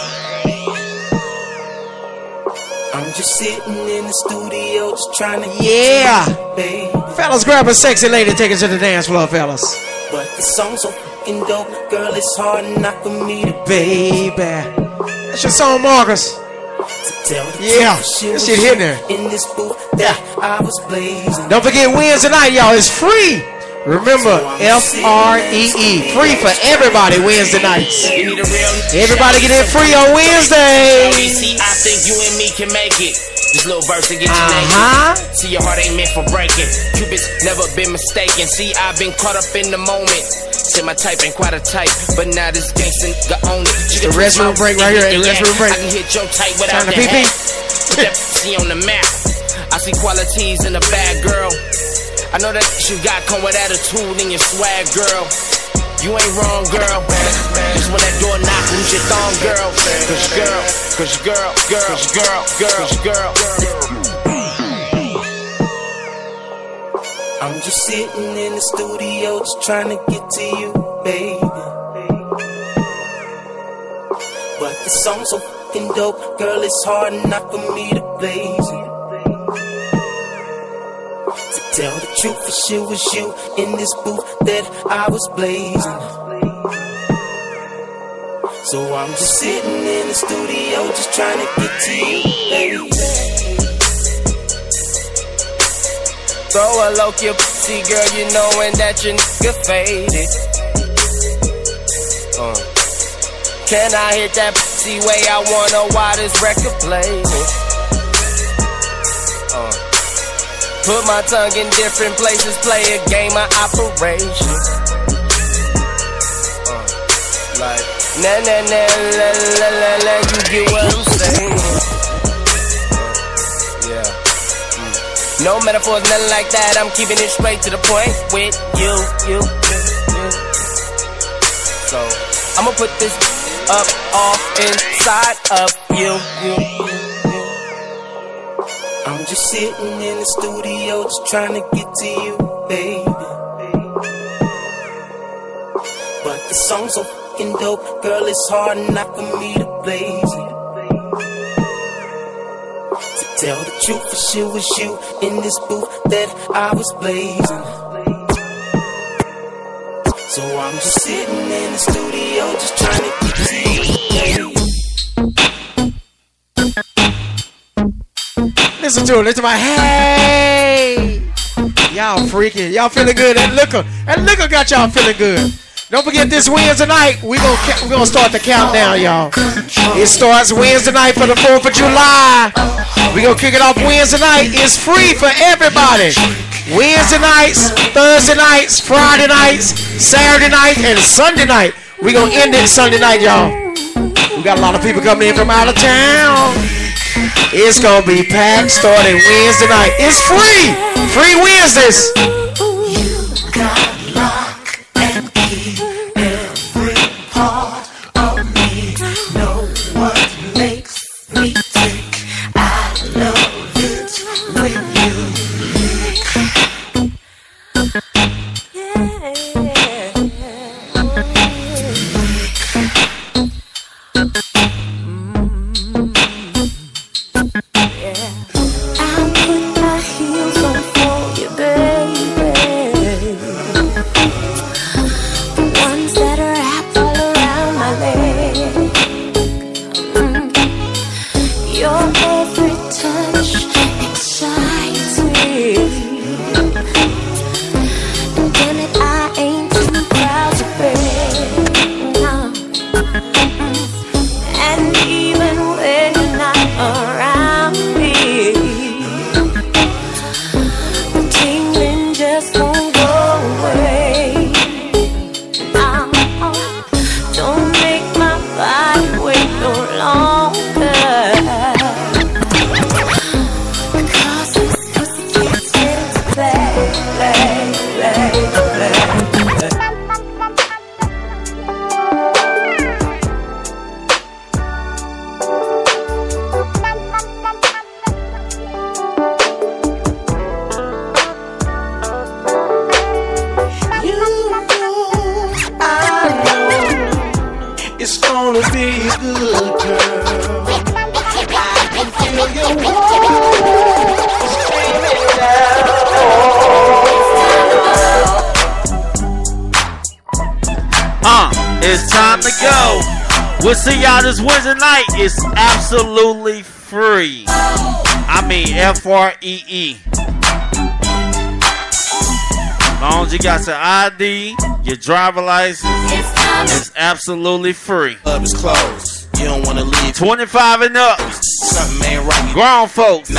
I'm just sitting in the studio, just trying to get baby. Fellas, grab a sexy lady, take her to the dance floor, fellas. But the song's so fucking dope, girl, it's hard enough for me to baby. That's your song, Marcus. Yeah, this shit hitting there. In this booth that I was blazing. Don't forget Wednesday night, y'all. It's free. Remember, FREE, free for everybody Wednesday nights. Everybody get in free on Wednesday. I think you and me can make it. This little verse to get you naked. See, your heart ain't meant for breaking. Cupid's never been mistaken. See, I've been caught up in the moment. Say my type ain't quite a type, but now this gangsta nigga own it. The restroom break right here. The restroom break. I can hit your type without Time the to pee-pee. Put that pussy on the map. I see qualities in a bad girl. I know that you got come with attitude in your swag, girl. You ain't wrong, girl. Just when that door knock, lose your thumb, girl. Cause girl. I'm just sitting in the studio, just trying to get to you, baby. But the song's so fucking dope, girl, it's hard enough for me to blaze it. To tell the truth, for sure was you in this booth that I was blazing. So I'm just sitting in the studio, just trying to get to you, baby. Throw a low your pussy, girl, you knowing that your nigga faded. Can I hit that pussy way I wanna while this record plays? Put my tongue in different places, play a game of operation. Like, la, you get what I'm saying? Yeah. No metaphors, nothing like that. I'm keeping it straight to the point with you. So I'ma put this up all inside of you. I'm just sitting in the studio, just trying to get to you, baby. But the song's so fucking dope, girl, it's hard enough for me to blaze it. To tell the truth, for sure was you in this booth that I was blazing. So I'm just sitting in the studio, just trying to get to you, baby. Listen to it. Listen to my hey. Y'all freaking. Y'all feeling good. That liquor got y'all feeling good. Don't forget this Wednesday night. We're gonna start the countdown, y'all. It starts Wednesday night for the 4th of July. We're gonna kick it off Wednesday night. It's free for everybody. Wednesday nights, Thursday nights, Friday nights, Saturday night, and Sunday night. We're gonna end it Sunday night, y'all. We got a lot of people coming in from out of town. It's gonna be packed starting Wednesday night. It's free! Free Wednesdays! You got lock and key. Every part of me know what makes me tick. I love it when It's time to go. We'll see y'all this Wednesday night. It's absolutely free. I mean F-R-E-E. As long as you got your ID, your driver license, it's absolutely free. Club is closed. You don't want to leave. 25 and up. Something ain't right. Grown folks. Nah,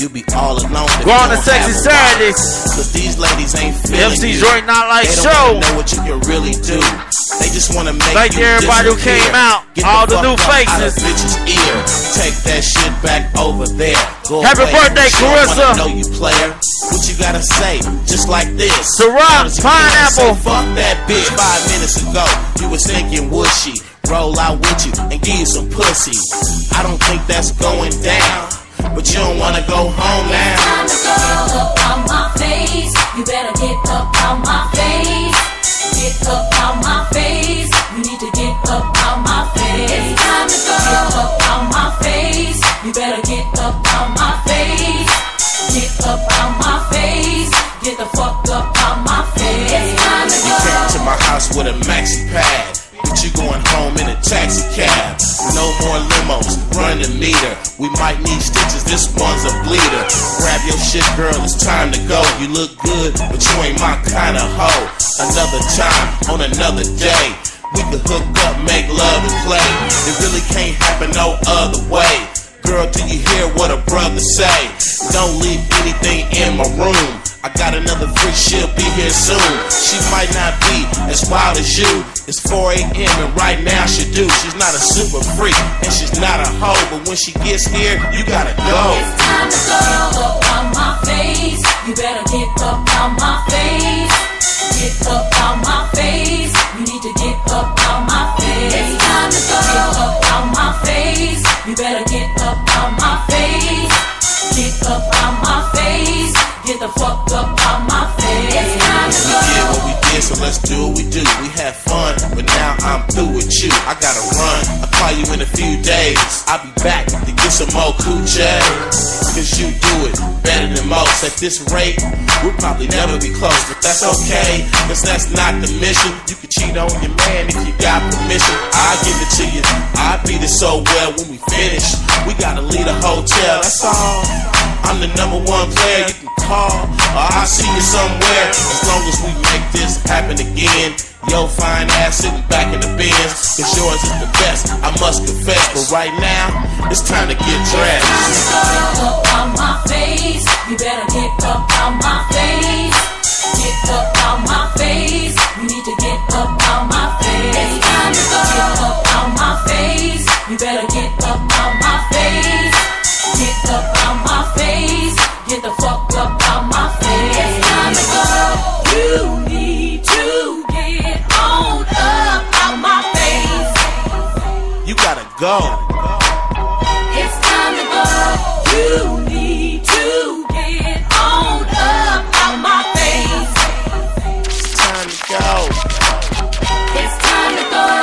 you be all alone. Go on to Sexy Saturdays. Cause these ladies ain't feeling MC you. Joint Not Like They Show. don't know what you can really do. They just wanna make Thank you everybody who disappear. came out. Get All the fuck new up out faces. of bitch's ear. Take that shit back over there. Go Happy away. birthday, She don't Carissa. wanna know you player. What you gotta say? Just like this. Ciroc, Say, pineapple. fuck that bitch 5 minutes ago. You was thinking, would she roll out with you and give you some pussy? I don't think that's going down. But you don't wanna go home now. Time to go up on my face. You better get up on my face. Get up on my face. You need to get up on my face. It's time to go up on my face. You better get up on my face. Get up on my face. Get the fuck up on my face. It's time to You came to my house with a maxi pad. But you going home in a taxi cab. No more limos, run the meter. We might need stitches, this one's a bleeder. Grab your shit, girl, it's time to go. You look good, but you ain't my kind of hoe. Another time, on another day, we could hook up, make love and play. It really can't happen no other way. Girl, do you hear what a brother say? Don't leave anything in my room. I got another freak, she'll be here soon. She might not be as wild as you. It's 4 a.m. and right now she do. She's not a super freak and she's not a hoe, but when she gets here, you gotta go. It's time to go up on my face. You better get up on my face. Get up on my face. You need to get up on my face. It's time to go up on my face. You better get up on my face. Get up on my face. Get the fuck up on my face. It's time to go. We did what we did, so let's do what we do. We had fun, but now I'm through with you. I gotta run, I'll call you in a few days. I'll be back to get some more Coochie. Cause you do it better than most. At this rate, we'll probably never be close, but that's okay, cause that's not the mission. You can cheat on your man if you got permission. I'll give it to you, I'll beat it so well when we finish. We gotta leave the hotel, that's all. I'm the #1 player, you can call, or I'll see you somewhere. As long as we make this happen again. Yo, fine ass sitting back in the Benz, cause yours is the best, I must confess. But right now, it's time to get dressed. Get up on my face. You better get up on my face. Get up on my face. You need to get up on my face. It's time to go. Get up on my face. You better get up on my face. Get up on my face. Get the fuck up on my face. It's time to go. You need to get on up on my face. You gotta go. It's time to go. You need to get on up on my face. It's time to go. It's time to go.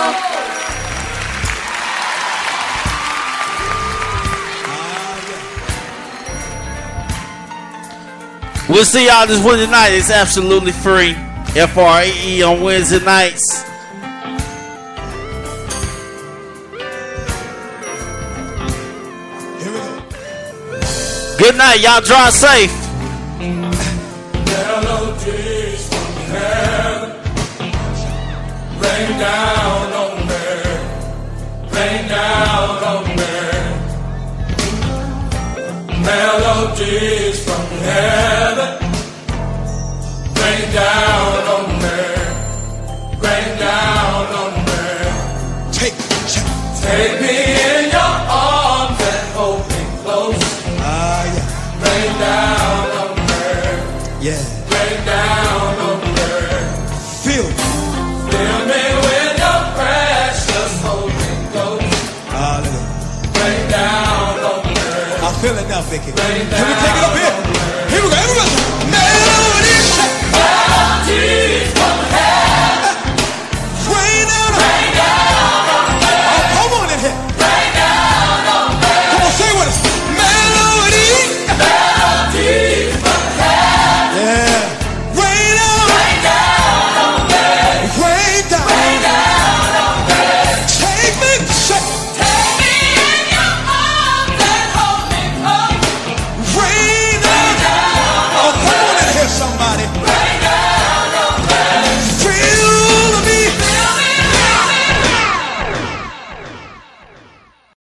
We'll see y'all this Wednesday night. It's absolutely free. FREE on Wednesday nights. Good night. Y'all drive safe. Melodies from heaven rain down on me, rain down on me. Melodies from heaven rain down on me, rain down on me. Take me in your arms and hold me close. Rain down on me. Yeah. Rain down on me. Feel me with your precious holy ghost. Rain down on me. I feel it now, Vicky. Rain Can we take it up here? Here we go, everybody. Melody.